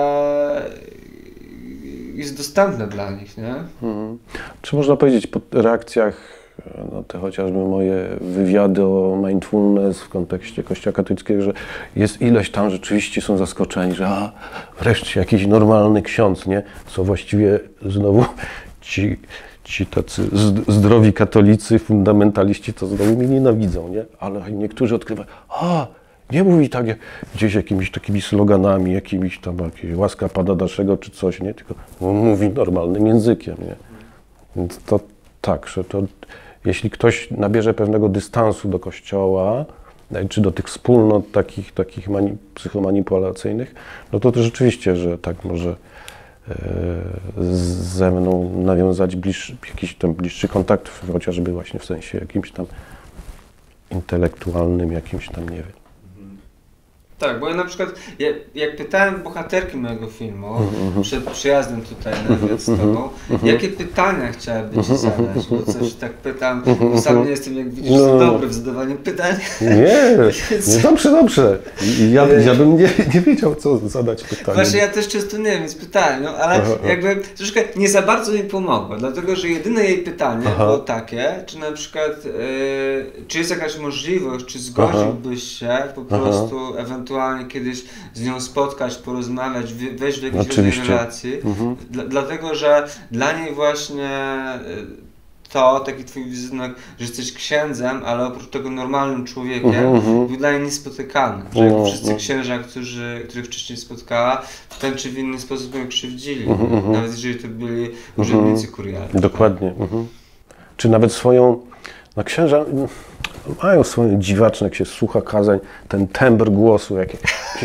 jest dostępne dla nich, nie? Hmm. Czy można powiedzieć po reakcjach, no te chociażby moje wywiady o mindfulness w kontekście Kościoła katolickiego, że jest ileś tam rzeczywiście są zaskoczeni, że a, wreszcie jakiś normalny ksiądz, nie? Co właściwie znowu ci, ci tacy zdrowi katolicy, fundamentaliści to znowu mnie nienawidzą, nie? Ale niektórzy odkrywają, a nie mówi tak gdzieś jakimiś takimi sloganami, jakimiś tam jakieś łaska Pana naszego czy coś, nie? Tylko mówi normalnym językiem, nie? Więc to tak, że to jeśli ktoś nabierze pewnego dystansu do Kościoła, czy do tych wspólnot takich, takich mani- psychomanipulacyjnych, no to, to rzeczywiście, że tak może e, ze mną nawiązać bliższy, jakiś tam bliższy kontakt, chociażby właśnie w sensie jakimś tam intelektualnym, jakimś tam, nie wiem. Tak, bo ja na przykład, ja, jak pytałem bohaterki mojego filmu mm-hmm. przed przyjazdem tutaj na wywiad z Tobą, mm-hmm. jakie pytania chciałaby Ci zadać, bo coś tak pytam, bo sam nie jestem, jak widzisz, no. dobry w zadawaniu pytań. Nie, nie dobrze, dobrze. Ja, ja bym nie, nie wiedział, co zadać pytanie. Właśnie ja też często nie wiem, więc pytałem, no, ale aha, jakby troszkę nie za bardzo mi pomogło, dlatego, że jedyne jej pytanie aha. było takie, czy na przykład, yy, czy jest jakaś możliwość, czy zgodziłbyś się po prostu aha. ewentualnie kiedyś z nią spotkać, porozmawiać, wejść w jakieś rodzaj relacji, mhm. Dla, dlatego, że dla niej właśnie to, taki twój wizerunek, że jesteś księdzem, ale oprócz tego normalnym człowiekiem, mhm. był dla niej niespotykany. Że jakby wszyscy księża, którzy, których wcześniej spotkała, w ten czy w inny sposób ją krzywdzili, mhm. nawet jeżeli to byli urzędnicy kurialni. Dokładnie. Mhm. Czy nawet swoją, no księża mają swoje dziwaczne, jak się słucha kazań, ten tembr głosu, jakieś...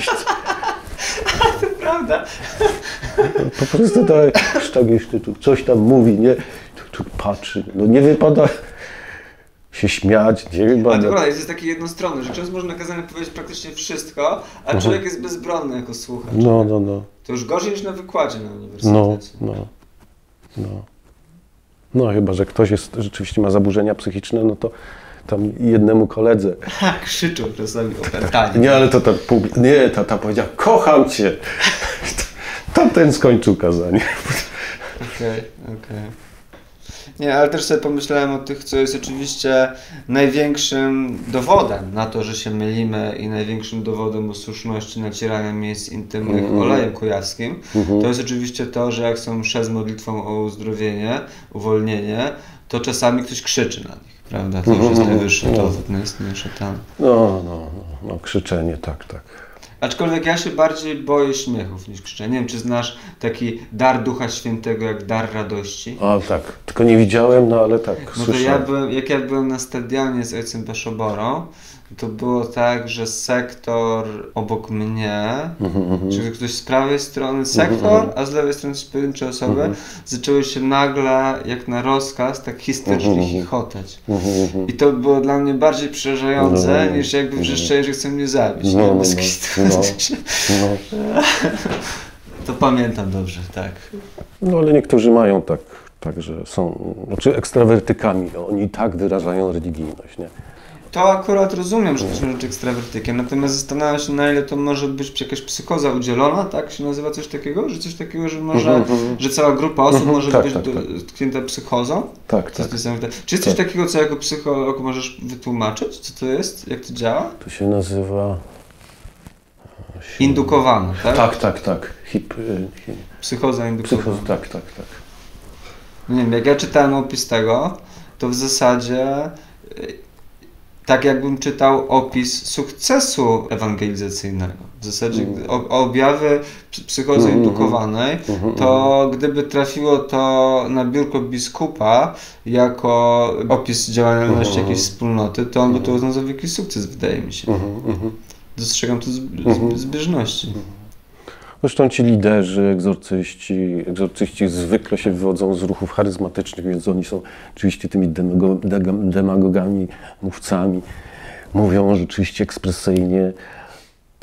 To prawda. Po prostu tak, coś tam mówi, nie? Tu, tu patrzy, no nie wypada się śmiać, nie wypada... A to prawda, jest takie jednostronne, że ksiądz może na kazaniu powiedzieć praktycznie wszystko, a mhm. człowiek jest bezbronny jako słuchacz. No, no, no. To już gorzej niż na wykładzie na uniwersytecie. No, no, no. No chyba, że ktoś jest, rzeczywiście ma zaburzenia psychiczne, no to tam jednemu koledze. Ha, krzyczą czasami opętanie. Nie, ale to ta, nie, tata powiedział, kocham cię. Tamten skończył kazanie. Okej, okay, okej. Okay. Nie, ale też sobie pomyślałem o tych, co jest oczywiście największym dowodem na to, że się mylimy i największym dowodem o słuszności nacierania miejsc intymnych mm-hmm. olejem kujawskim. Mm-hmm. To jest oczywiście to, że jak są msze z modlitwą o uzdrowienie, uwolnienie, to czasami ktoś krzyczy na nich, prawda? To już jest najwyższy no. dowód na istnienie szatana. No, no, no, no, krzyczenie, tak, tak. Aczkolwiek ja się bardziej boję śmiechów niż krzyczenia. Nie wiem, czy znasz taki dar Ducha Świętego jak dar radości? O tak, tylko nie widziałem, no ale tak, no to ja byłem, jak ja byłem na stadionie z ojcem Beszoborą, to było tak, że sektor obok mnie, mm-hmm. czyli ktoś z prawej strony sektor, mm-hmm. a z lewej strony pojedyncze osoby, mm-hmm. zaczęły się nagle, jak na rozkaz, tak histerycznie mm-hmm. chichotać. Mm-hmm. I to było dla mnie bardziej przerażające, mm-hmm. niż jakby wrzeszczeli, że chcą mnie zabić. No, no, no, no, no. To pamiętam dobrze, tak. No ale niektórzy mają tak, tak że są, znaczy ekstrawertykami, oni tak wyrażają religijność, nie? To akurat rozumiem, że to są rzeczy ekstrawertykiem, natomiast zastanawiam się, na ile to może być jakaś psychoza udzielona, tak się nazywa coś takiego? Że coś takiego, że może, mm-hmm. że cała grupa osób mm-hmm. może tak, być tak, dotknięta tak. psychozą? Tak, tak. Czy jest coś tak. takiego, co jako psycholog możesz wytłumaczyć? Co to jest? Jak to działa? To się nazywa... Indukowane, tak? Tak, tak, tak. Hip... Psychoza indukowana. Psychoza, tak, tak, tak. Nie wiem, jak ja czytałem opis tego, to w zasadzie... tak jakbym czytał opis sukcesu ewangelizacyjnego. W zasadzie mm. o, objawy psychozy mm, indukowanej, mm, to gdyby trafiło to na biurko biskupa jako opis działalności mm, jakiejś wspólnoty, to on by to uznał za wielki sukces, wydaje mi się. Mm, Dostrzegam tu zb- zbieżności. Mm. Zresztą ci liderzy, egzorcyści, egzorcyści zwykle się wywodzą z ruchów charyzmatycznych, więc oni są oczywiście tymi demago- demagogami, mówcami. Mówią rzeczywiście ekspresyjnie.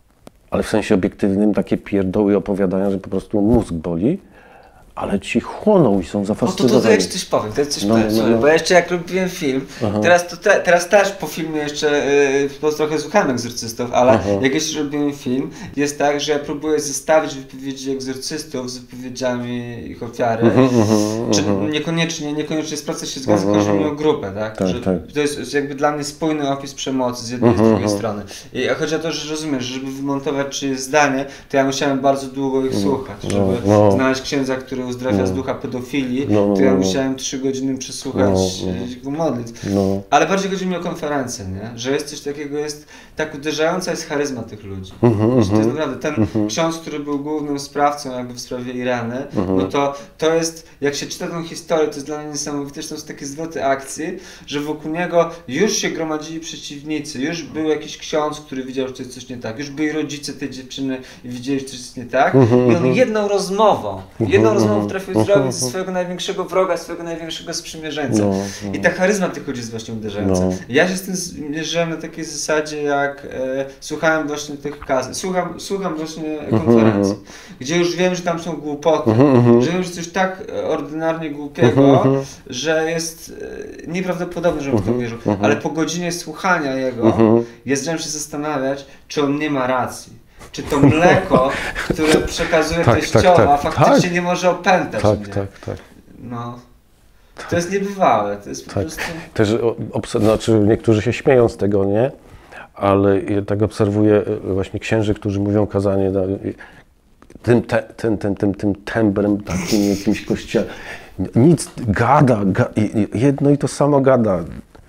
ale w sensie obiektywnym takie pierdoły opowiadają, że po prostu mózg boli, ale ci chłoną i są zafascynowani. No to, to, to ja ci coś powiem, to jest coś no, powiem, no, no. bo ja jeszcze jak robiłem film, teraz, to te, teraz też po filmie jeszcze yy, trochę słuchałem egzorcystów, ale Aha. jak jeszcze robiłem film, jest tak, że ja próbuję zestawić wypowiedzi egzorcystów z wypowiedziami ich ofiary, uh -huh, uh -huh, czy niekoniecznie, niekoniecznie sprawca się zgadza, uh -huh. chodzi mi o grupę, tak? tak, że tak. To jest jakby dla mnie spójny opis przemocy z jednej i uh -huh. z drugiej strony. I chodzi o to, że rozumiesz, żeby wymontować czyjeś zdanie, to ja musiałem bardzo długo ich uh -huh. słuchać, żeby no, no. znaleźć księdza, który uzdrawia no. z ducha pedofilii, no, no, to ja musiałem trzy godziny przesłuchać jego no, no. modlitw. No. Ale bardziej chodzi mi o konferencję, nie? Że jest coś takiego, jest tak uderzająca jest charyzma tych ludzi. Uh -huh, to jest naprawdę ten uh -huh. ksiądz, który był głównym sprawcą jakby w sprawie Ireny, uh -huh. no to to jest, jak się czyta tą historię, to jest dla mnie niesamowite, że to są takie zwroty akcji, że wokół niego już się gromadzili przeciwnicy, już był jakiś ksiądz, który widział, że to jest coś nie tak, już byli rodzice tej dziewczyny i widzieli, że coś jest nie tak, uh -huh. i on jedną rozmową, jedną uh -huh. rozmową potrafił uh -huh. zrobić ze swojego największego wroga, swojego największego sprzymierzeńca. No, no. I ta charyzma tych ludzi jest właśnie uderzająca. No. Ja się z tym zmierzyłem na takiej zasadzie, jak e, słuchałem właśnie tych kaz, słucham, słucham właśnie konferencji, uh -huh. gdzie już wiem, że tam są głupoty, uh -huh. że wiem, że coś tak ordynarnie głupiego, uh -huh. że jest e, nieprawdopodobne, żebym uh -huh. w to wierzył. Uh -huh. Ale po godzinie słuchania jego, uh -huh. ja zacząłem się zastanawiać, czy on nie ma racji. Czy to mleko, które przekazuje tak, teściowa, tak, tak, faktycznie tak. nie może opętać tak, mnie. Tak, tak, No. To jest niebywałe, to jest po tak. prostu... Też, znaczy niektórzy się śmieją z tego, nie? Ale ja tak obserwuję właśnie księży, którzy mówią kazanie tym, te, tym, tym, tym, tym tembrem takim jakimś kościele. Nic, gada, gada, jedno i to samo gada.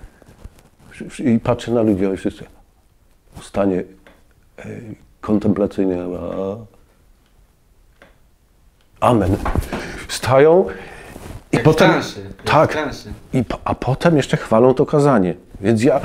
I patrzy na ludzi, a wszyscy stanie kontemplacyjnie. Amen. Stają i jak potem. transie, tak. I, a potem jeszcze chwalą to kazanie. Więc ja.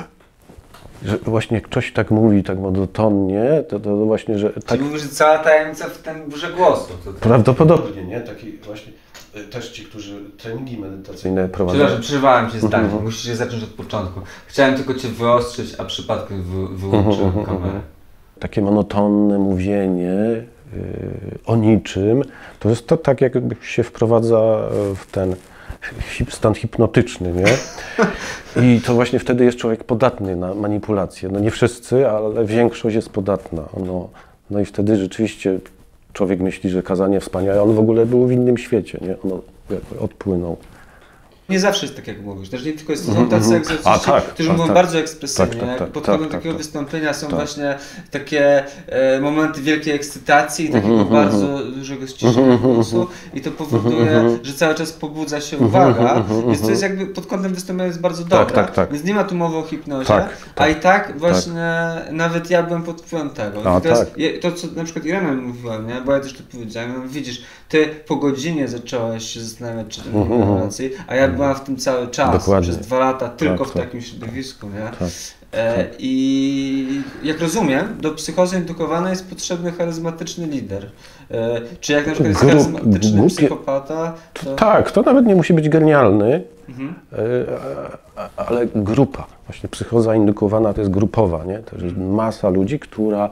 Że właśnie jak ktoś tak mówi, tak monotonnie, to, to właśnie, że. Czyli tak, mówisz, że cała tajemnica w tym brze głosu. To, to... Prawdopodobnie, nie? Taki właśnie. Też ci, którzy treningi medytacyjne prowadzą. Przepraszam, przerwałem cię zdanie. Uh-huh. Musisz je zacząć od początku. Chciałem tylko cię wyostrzyć, a przypadkiem wy, wyłączyłem uh-huh, kamerę. Takie monotonne mówienie yy, o niczym, to jest to tak, jakby się wprowadza w ten hip, stan hipnotyczny, nie? I to właśnie wtedy jest człowiek podatny na manipulacje. No nie wszyscy, ale większość jest podatna. No, no i wtedy rzeczywiście człowiek myśli, że kazanie wspaniałe, on w ogóle był w innym świecie, nie? On jakby odpłynął. Nie zawsze jest tak, jak mówisz. Też nie tylko jest, są tacy egzorcyści, tak, którzy tak, mówią tak. bardzo ekspresywnie. Tak, tak, tak, pod kątem tak, takiego tak, wystąpienia są tak. właśnie takie e, momenty wielkiej ekscytacji i takiego Mhm, bardzo mhm. dużego ściszenia głosu i to powoduje, że cały czas pobudza się uwaga, więc to jest jakby pod kątem wystąpienia jest bardzo dobre. Tak, tak, tak. Więc nie ma tu mowy o hipnozie, Tak, a tak, i tak właśnie nawet ja byłem pod wpływem tego. A, I to, jest, tak. je- to, co na przykład Irena mówiła, nie? Bo ja też to powiedziałem, widzisz, ty po godzinie zacząłeś się zastanawiać, czy to Mhm, ma rację, a ja byłam w tym cały czas, Dokładnie. przez dwa lata, tylko Tak, w tak. takim środowisku, nie? Tak. E, I jak rozumiem, do psychozy indukowanej jest potrzebny charyzmatyczny lider. E, czy jak na przykład jest Grup- charyzmatyczny głupie- psychopata, to... Tak, to nawet nie musi być genialny, Mhm. e, a- ale grupa. Właśnie psychoza indukowana to jest grupowa, nie? To jest masa ludzi, która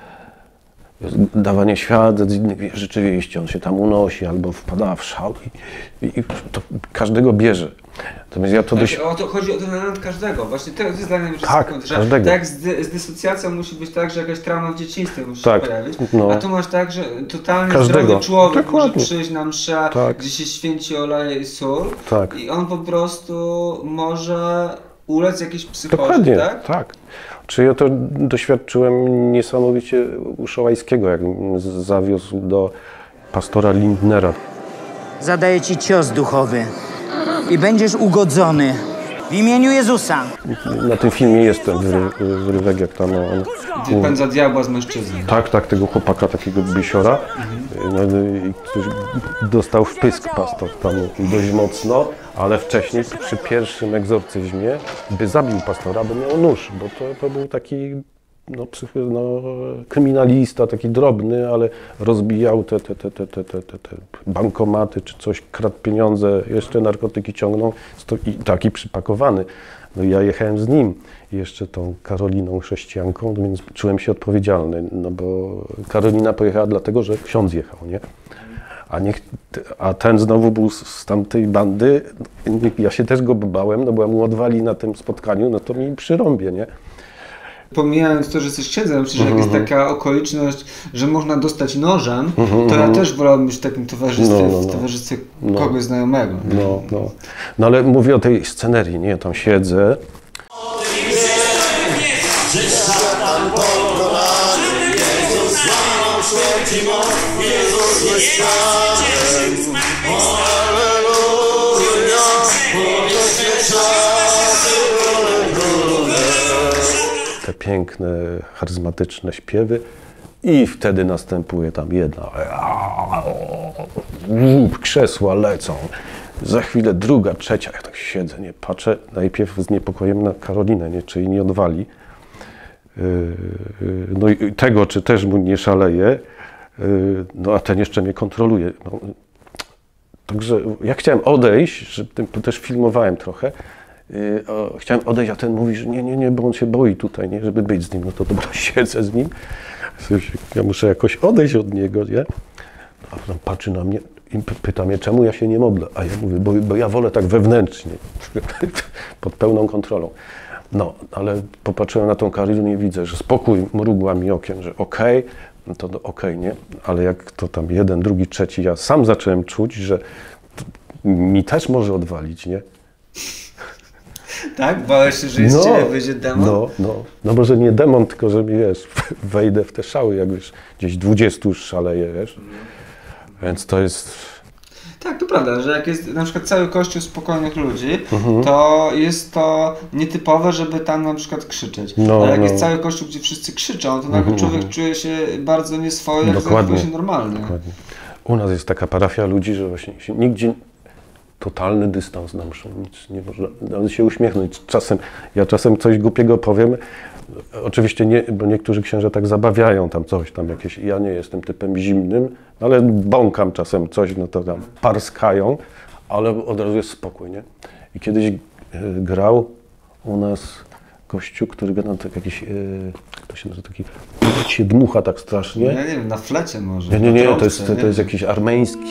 dawanie świadectw z innych rzeczywistości, on się tam unosi albo wpada w szał i, i to każdego bierze. Natomiast ja to Tak, dość... o to chodzi o ten element każdego. Właśnie to jest dla mnie Tak, że każdego. tak jak z, dy, z dysocjacją musi być tak, że jakaś trauma w dzieciństwie musi Tak, się pojawić, no. a tu masz tak, że totalnie Każdego. zdrowy człowiek Dokładnie. może przyjść na mszę, Tak. gdzie się święci oleje i sól Tak. i on po prostu może ulec jakiejś psychozie, Dokładnie, tak? tak. Czy ja to doświadczyłem niesamowicie u Szołajskiego, jak mnie zawiózł do pastora Lindnera. Zadaję ci cios duchowy i będziesz ugodzony w imieniu Jezusa. Na tym filmie jest ten wyry- wyrywek, jak tam on... Wypędza diabła z mężczyzny. Tak, tak, tego chłopaka, takiego bisiora, no, i który dostał wpysk pastor tam dość mocno, ale wcześniej przy pierwszym egzorcyzmie by zabił pastora, bo miał nóż, bo to, to był taki no, psychy, no, kryminalista, taki drobny, ale rozbijał te, te, te, te, te, te, te bankomaty czy coś, kradł pieniądze, jeszcze narkotyki ciągnął i taki przypakowany. No i ja jechałem z nim, jeszcze tą Karoliną chrześcijanką, no więc czułem się odpowiedzialny, no bo Karolina pojechała dlatego, że ksiądz jechał, nie? A, niech, a ten znowu był z, z tamtej bandy, ja się też go bałem, no bo ja mu odwali na tym spotkaniu, no to mi przyrąbie, nie? Pomijając to, że jesteś księdzem, przecież jak mm-hmm. jest taka okoliczność, że można dostać nożem, mm-hmm. to ja też wolałbym być w takim towarzystwie, no, no, no. w towarzystwie no. kogoś znajomego. No, no. No ale mówię o tej scenerii, nie? Tam siedzę. Te piękne, charyzmatyczne śpiewy i wtedy następuje tam jedna, łup, krzesła lecą, za chwilę druga, trzecia, ja tak siedzę, nie patrzę, najpierw z niepokojem na Karolinę, nie, czy jej nie odwali, no i tego, czy też mu nie szaleje, no a ten jeszcze mnie kontroluje. No, także ja chciałem odejść, że tym też filmowałem trochę, o, chciałem odejść, a ten mówi, że nie, nie, nie, bo on się boi tutaj, nie, żeby być z nim, no to dobra, siedzę z nim, ja muszę jakoś odejść od niego, nie, a on patrzy na mnie i pyta mnie, czemu ja się nie modlę, a ja mówię, bo, bo ja wolę tak wewnętrznie, pod pełną kontrolą. No, ale popatrzyłem na tą Karolinę i widzę, że spokój mrugła mi okiem, że okej, okay, no to okej, okay, nie, ale jak to tam jeden, drugi, trzeci, ja sam zacząłem czuć, że mi też może odwalić, nie. Tak? Bałeś się, że jest no, ciebie wyjdzie demon? No, no, no może nie demon, tylko że mi, wiesz, wejdę w te szały, jak już gdzieś dwudziestu już szaleje, wiesz, więc to jest... Tak, to prawda, że jak jest na przykład cały kościół spokojnych ludzi, mhm. to jest to nietypowe, żeby tam na przykład krzyczeć. No, ale jak no. jest cały kościół, gdzie wszyscy krzyczą, to nagle mhm. człowiek czuje się bardzo nieswojo, jak Dokładnie. zachowuje się normalnie. Dokładnie. U nas jest taka parafia ludzi, że właśnie się nigdzie totalny dystans na mszę, nic nie można, nawet się uśmiechnąć. Czasem, ja czasem coś głupiego powiem, oczywiście nie, bo niektórzy księża tak zabawiają tam coś, tam jakieś, ja nie jestem typem zimnym, ale bąkam czasem coś, no to tam parskają, ale od razu jest spokój, nie? I kiedyś grał u nas gościu, który gra na tak jakiś, to się nazywa taki, się dmucha tak strasznie. No ja nie wiem, na flecie może. Nie, nie, nie, to jest, to, to jest jakiś armeński.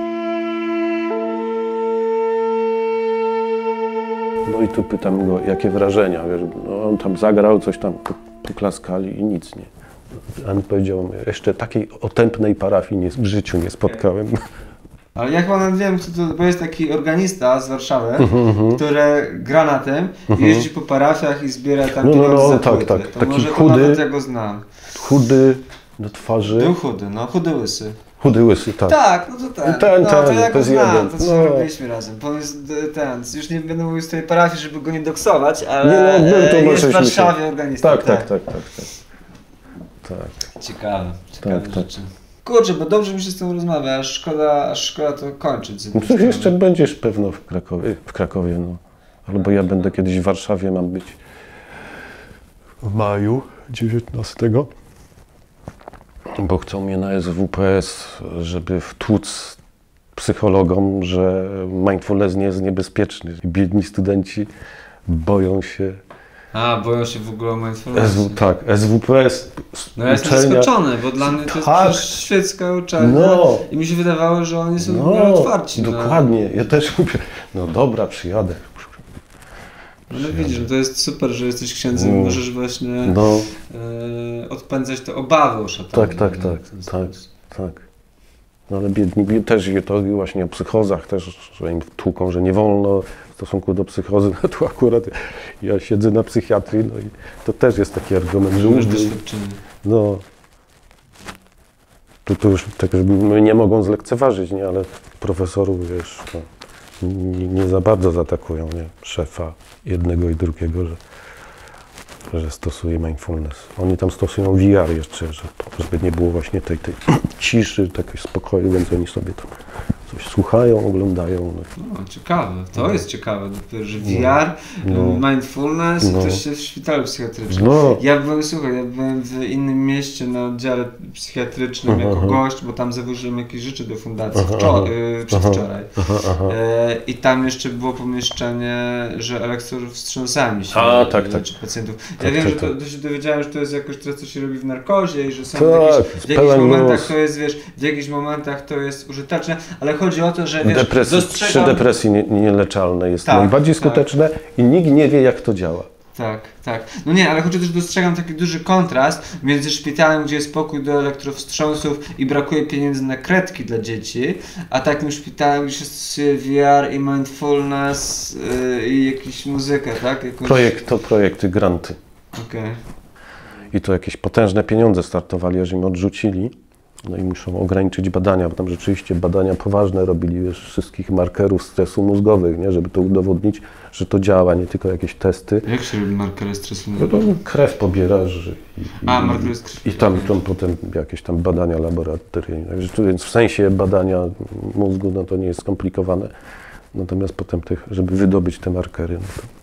No i tu pytam go, jakie wrażenia, wiesz, no on tam zagrał, coś tam poklaskali i nic, nie. A on powiedział, jeszcze takiej otępnej parafii nie, w życiu nie spotkałem. Ale ja chyba nawet wiem, co to, bo jest taki organista z Warszawy, uh-huh. który gra na tym uh-huh. i jeździ po parafiach i zbiera tam no, pieniądze no, no, za tak, płyty. tak, To taki może chudy, to nawet ja go znam. Chudy do twarzy. Był chudy, no chudy łysy. Chudy łysy, tak. Tak, no to ten. ten, no, ten, to ja go to znam, jeden. to co no. robiliśmy razem. Bo on jest ten, już nie będę mówił z tej parafii, żeby go nie doksować, ale nie, no, był to jest w Warszawie organista. Tak, tak, tak, tak, tak. tak. Ciekawe, ciekawe tak, rzeczy. Tak. Kurczę, bo dobrze mi się z tym rozmawia, aż szkoda, aż szkoda to kończyć. No to jeszcze będziesz pewno w Krakowie, w Krakowie, no. Albo ja będę kiedyś w Warszawie, mam być w maju dziewiętnastego. Bo chcą mnie na S W P S, żeby wtłuc psychologom, że mindfulness nie jest niebezpieczny. Biedni studenci boją się. A, boją się w ogóle o mindfulness. Tak, S W P S. No ja jestem zaskoczony, bo dla mnie to jest tak. świecka uczelnia no. i mi się wydawało, że oni są no, otwarci. Dokładnie, no. Ja też mówię, no dobra, przyjadę. No widzisz, to jest super, że jesteś księdzem i no. możesz właśnie no. e, odpędzać te obawy o szatanie. Tak, tak, tak, tak, tak. No ale biedni też to właśnie o psychozach też, że im tłuką, że nie wolno w stosunku do psychozy, no to akurat ja siedzę na psychiatrii, no i to też jest taki argument, że już doświadczenie. No, to, to już tak, żeby nie mogą zlekceważyć, nie, ale profesorów, wiesz, no, nie, nie za bardzo zaatakują, nie, szefa jednego i drugiego, że, że stosuje mindfulness. Oni tam stosują V R jeszcze, że, żeby nie było właśnie tej, tej ciszy, takiego spokoju, więc oni sobie tam coś słuchają, oglądają. No, ciekawe, to no. jest ciekawe, dopiero, że V R, no. mindfulness, no. też się w szpitalu psychiatrycznym. No. Ja byłem, słuchaj, ja byłem w innym mieście na oddziale psychiatrycznym aha, jako aha. gość, bo tam zawoziłem jakieś rzeczy do fundacji aha, wczor- aha, przedwczoraj. Aha, aha. E, I tam jeszcze było pomieszczenie, że elektrowstrząsami się A, tak, tak. pacjentów. Ja tak, wiem, tak, że to, tak. to się dowiedziałem, że to jest jakoś to, co się robi w narkozie i że są tak, jakieś, w jakichś momentach luz. to jest, wiesz, w jakichś momentach to jest użyteczne, ale chodzi o to, że wiesz, Depresji, dostrzegam... Przy depresji nie, nieleczalne jest tak, najbardziej tak. skuteczne i nikt nie wie, jak to działa. Tak, tak. No nie, ale chodzi też, dostrzegam taki duży kontrast między szpitalem, gdzie jest pokój do elektrowstrząsów i brakuje pieniędzy na kredki dla dzieci, a takim szpitalem, gdzie się stosuje V R i mindfulness yy, i jakąś muzykę, tak? Jakąś... Projekt, to projekty, granty. Okej. Okay. I to jakieś potężne pieniądze startowali, aż im odrzucili. No i muszą ograniczyć badania, bo tam rzeczywiście badania poważne robili, wiesz, wszystkich markerów stresu mózgowych, nie? Żeby to udowodnić, że to działa, nie tylko jakieś testy. Jak się robi markery stresu mózgowego? No, krew pobierasz i, A, markery z i tam, tam potem jakieś tam badania laboratoryjne. Także tu, więc w sensie badania mózgu, no to nie jest skomplikowane. Natomiast potem, tych, żeby wydobyć te markery, no to...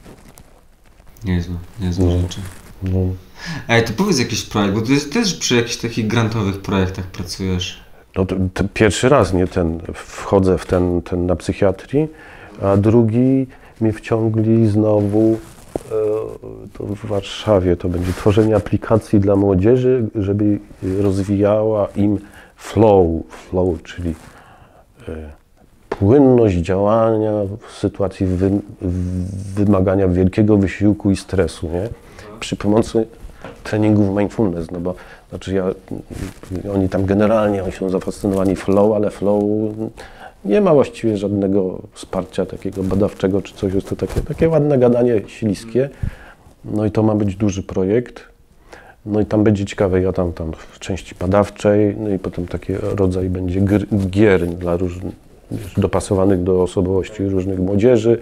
Niezłe, niezłe no, rzeczy. No. Ej, to powiedz jakiś projekt, bo ty też przy jakichś takich grantowych projektach pracujesz. No to, to pierwszy raz nie ten, wchodzę w ten, ten na psychiatrii, a drugi mnie wciągli znowu e, to w Warszawie. To będzie tworzenie aplikacji dla młodzieży, żeby rozwijała im flow, flow czyli e, płynność działania w sytuacji wy, wymagania wielkiego wysiłku i stresu, nie? Przy pomocy treningów mindfulness, no bo znaczy ja, oni tam generalnie oni są zafascynowani flow, ale flow nie ma właściwie żadnego wsparcia takiego badawczego czy coś, jest to takie, takie ładne gadanie śliskie. No i to ma być duży projekt. No i tam będzie ciekawe, ja tam, tam w części badawczej, no i potem taki rodzaj będzie gier dla różnych, dopasowanych do osobowości różnych młodzieży.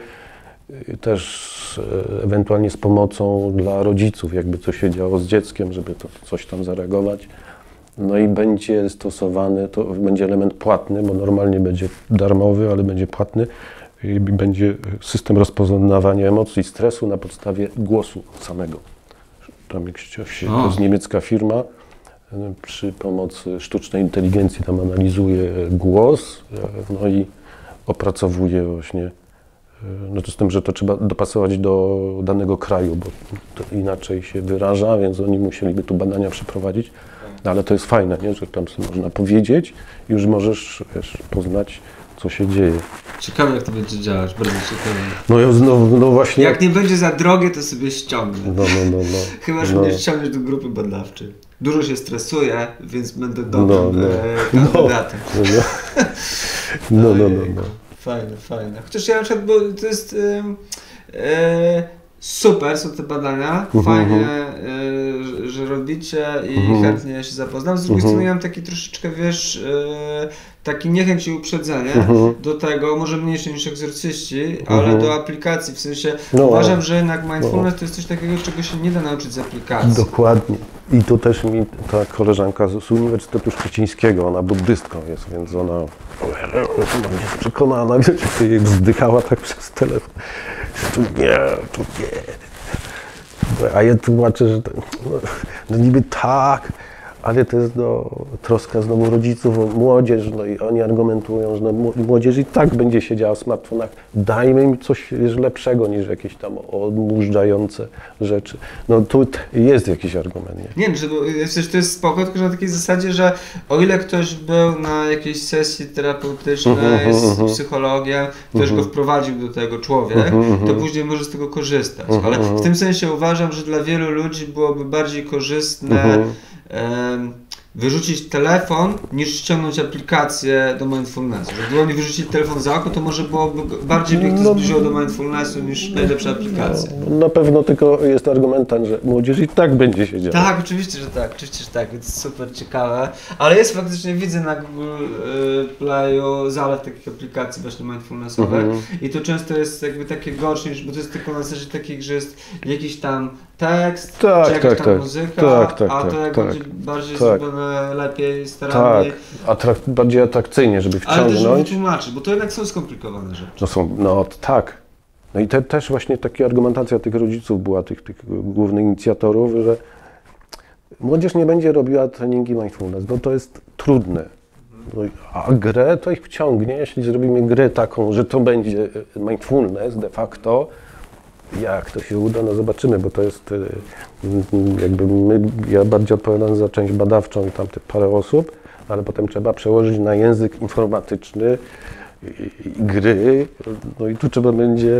Też ewentualnie z pomocą dla rodziców, jakby co się działo z dzieckiem, żeby to coś tam zareagować. No i będzie stosowany, to będzie element płatny, bo normalnie będzie darmowy, ale będzie płatny. I będzie system rozpoznawania emocji, stresu na podstawie głosu samego. Tam jak się, to jest niemiecka firma, przy pomocy sztucznej inteligencji tam analizuje głos, no i opracowuje właśnie. No to z tym, że to trzeba dopasować do danego kraju, bo to inaczej się wyraża, więc oni musieliby tu badania przeprowadzić. No ale to jest fajne, nie? Że tam sobie można powiedzieć i już możesz, wiesz, poznać, co się dzieje. Ciekawe, jak to będzie działać, bardzo ciekawe. No, ja, no, no właśnie. Jak nie będzie za drogie, to sobie ściągnę. No, no, no, no. Chyba, że no. mnie ściągniesz do grupy badawczej. Dużo się stresuję, więc będę dobrym no, no. e, kandydatem. No, no, no, no, no, no. Fajne, fajne. Chociaż ja na przykład, bo to jest yy, yy, super, są te badania, uh-huh, fajnie, yy, że robicie i uh-huh. chętnie się zapoznam. Z drugiej uh-huh. strony ja mam taki troszeczkę, wiesz, yy, taki niechęć i uprzedzenie uh-huh. do tego, może mniejsze niż egzorcyści, uh-huh. ale do aplikacji, w sensie no, uważam, że jednak mindfulness no. to jest coś takiego, czego się nie da nauczyć z aplikacji. Dokładnie. I to też mi ta koleżanka z Uniwersytetu Szczecińskiego, ona buddystką jest, więc ona jest przekonana, wiecie, jej wzdychała tak przez telefon. Tu nie, tu nie. A ja tłumaczę, że to, no, no niby tak, ale to jest no, troska znowu rodziców o młodzież, no i oni argumentują, że no, młodzież i tak będzie siedziała w smartfonach, dajmy im coś wiesz, lepszego niż jakieś tam odmurzające rzeczy. No tu jest jakiś argument, nie? Nie, że przecież to jest spoko, tylko że na takiej zasadzie, że o ile ktoś był na jakiejś sesji terapeutycznej uh-huh, z uh-huh. psychologiem, ktoś uh-huh. go wprowadził do tego człowiek, uh-huh, to później może z tego korzystać. Uh-huh, ale w tym sensie uważam, że dla wielu ludzi byłoby bardziej korzystne uh-huh. wyrzucić telefon, niż ściągnąć aplikację do mindfulnessu. Gdyby oni wyrzucili telefon za oko, to może byłoby bardziej by ich to no, zbliżyło do mindfulnessu niż najlepsza aplikacja. No, na pewno tylko jest argument ten, że młodzież i tak będzie się działo. Tak, oczywiście, że tak, oczywiście, że tak, więc super ciekawe. Ale jest faktycznie, widzę na Google Playu zalet takich aplikacji właśnie mindfulnessowych mhm. i to często jest jakby takie gorsze, niż, bo to jest tylko na zasadzie takich, że jest jakiś tam tekst, tak, czy jakaś tak, tam tak, muzyka, tak, tak, a to tak, jak tak, bardziej, bardziej tak, zrobione trochę lepiej, starannie. Tak, atrak bardziej atrakcyjnie, żeby wciągnąć. Ale też żeby tłumaczyć, bo to jednak są skomplikowane rzeczy. No są, no tak. No i te, też właśnie taka argumentacja tych rodziców była, tych, tych głównych inicjatorów, że młodzież nie będzie robiła treningi mindfulness, bo to jest trudne. No, a grę to ich wciągnie, jeśli zrobimy grę taką, że to będzie mindfulness de facto. Jak to się uda, no zobaczymy, bo to jest jakby my, ja bardziej odpowiadam za część badawczą i tam te parę osób, ale potem trzeba przełożyć na język informatyczny i, i gry, no i tu trzeba będzie,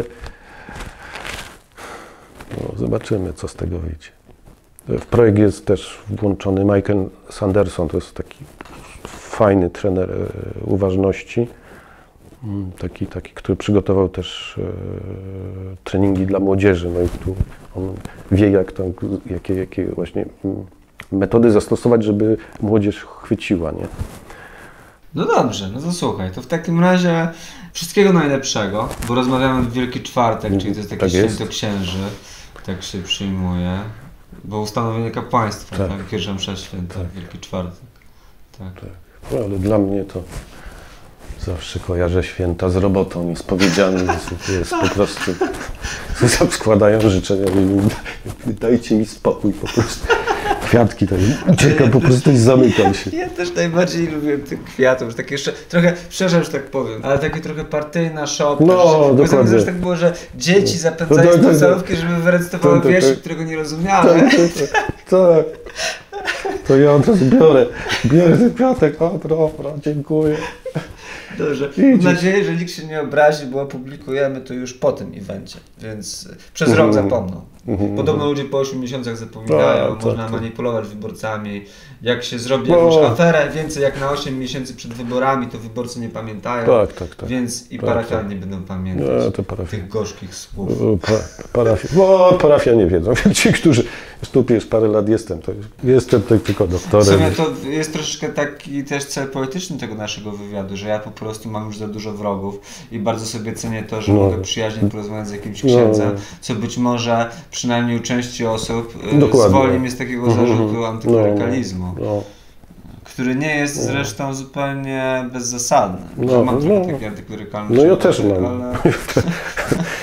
no zobaczymy, co z tego wyjdzie. W projekt jest też włączony Michael Sanderson, to jest taki fajny trener uważności. Taki, taki, który przygotował też e, treningi dla młodzieży. No i tu on wie, jak tam, jakie, jakie właśnie metody zastosować, żeby młodzież chwyciła, nie? No dobrze, no to słuchaj, to w takim razie wszystkiego najlepszego, bo rozmawiamy w Wielki Czwartek, czyli to jest taki tak święto jest. księży, tak się przyjmuje, bo ustanowienie kapłaństwa, tak, tak. Pierwsza msza święta, tak. Wielki Czwartek. Tak. Tak. No, ale dla mnie to zawsze kojarzę święta z robotą i spowiedziami, więc jest po prostu składają życzenia i dajcie mi spokój po prostu. Kwiatki, tak uciekam po prostu i zamykam się. Ja też najbardziej lubię tych kwiatów, że takie jeszcze trochę, przepraszam, że tak powiem, ale takie trochę partyjna szopka. No, dokładnie. Zawsze tak było, że dzieci zapędzają No, tak, podstawówki, żeby wyrecytowały tak, tak, wierszy, tak. którego nie rozumiały. Tak, tak, tak. To ja od razu biorę, biorę ten kwiatek, o dobra, dziękuję. Dobrze, mam nadzieję, że nikt się nie obrazi, bo opublikujemy to już po tym evencie, więc przez rok zapomną. Podobno ludzie po ośmiu miesiącach zapominają, tak, można tak. manipulować wyborcami. Jak się zrobi No. jakąś aferę więcej jak na osiem miesięcy przed wyborami, to wyborcy nie pamiętają, Tak, tak, tak. więc i Tak, parafianie nie będą pamiętać No, to parafia- tych gorzkich słów. Pa, parafia, no, parafianie wiedzą. Ci, którzy tu już parę lat jestem, to jestem tak tylko W doktorem. sumie to jest troszeczkę taki też cel polityczny tego naszego wywiadu, że ja po prostu mam już za dużo wrogów i bardzo sobie cenię to, że No. mogę przyjaźnie porozmawiać z jakimś księdzem, No. co być może przynajmniej u części osób y, Dokładnie. zwolni mnie z takiego zarzutu antyklerykalizmu, No, który nie jest zresztą zupełnie bezzasadny. No, No, mam no. trochę taki antyklerykalny no ja człowiek, też mam. ale...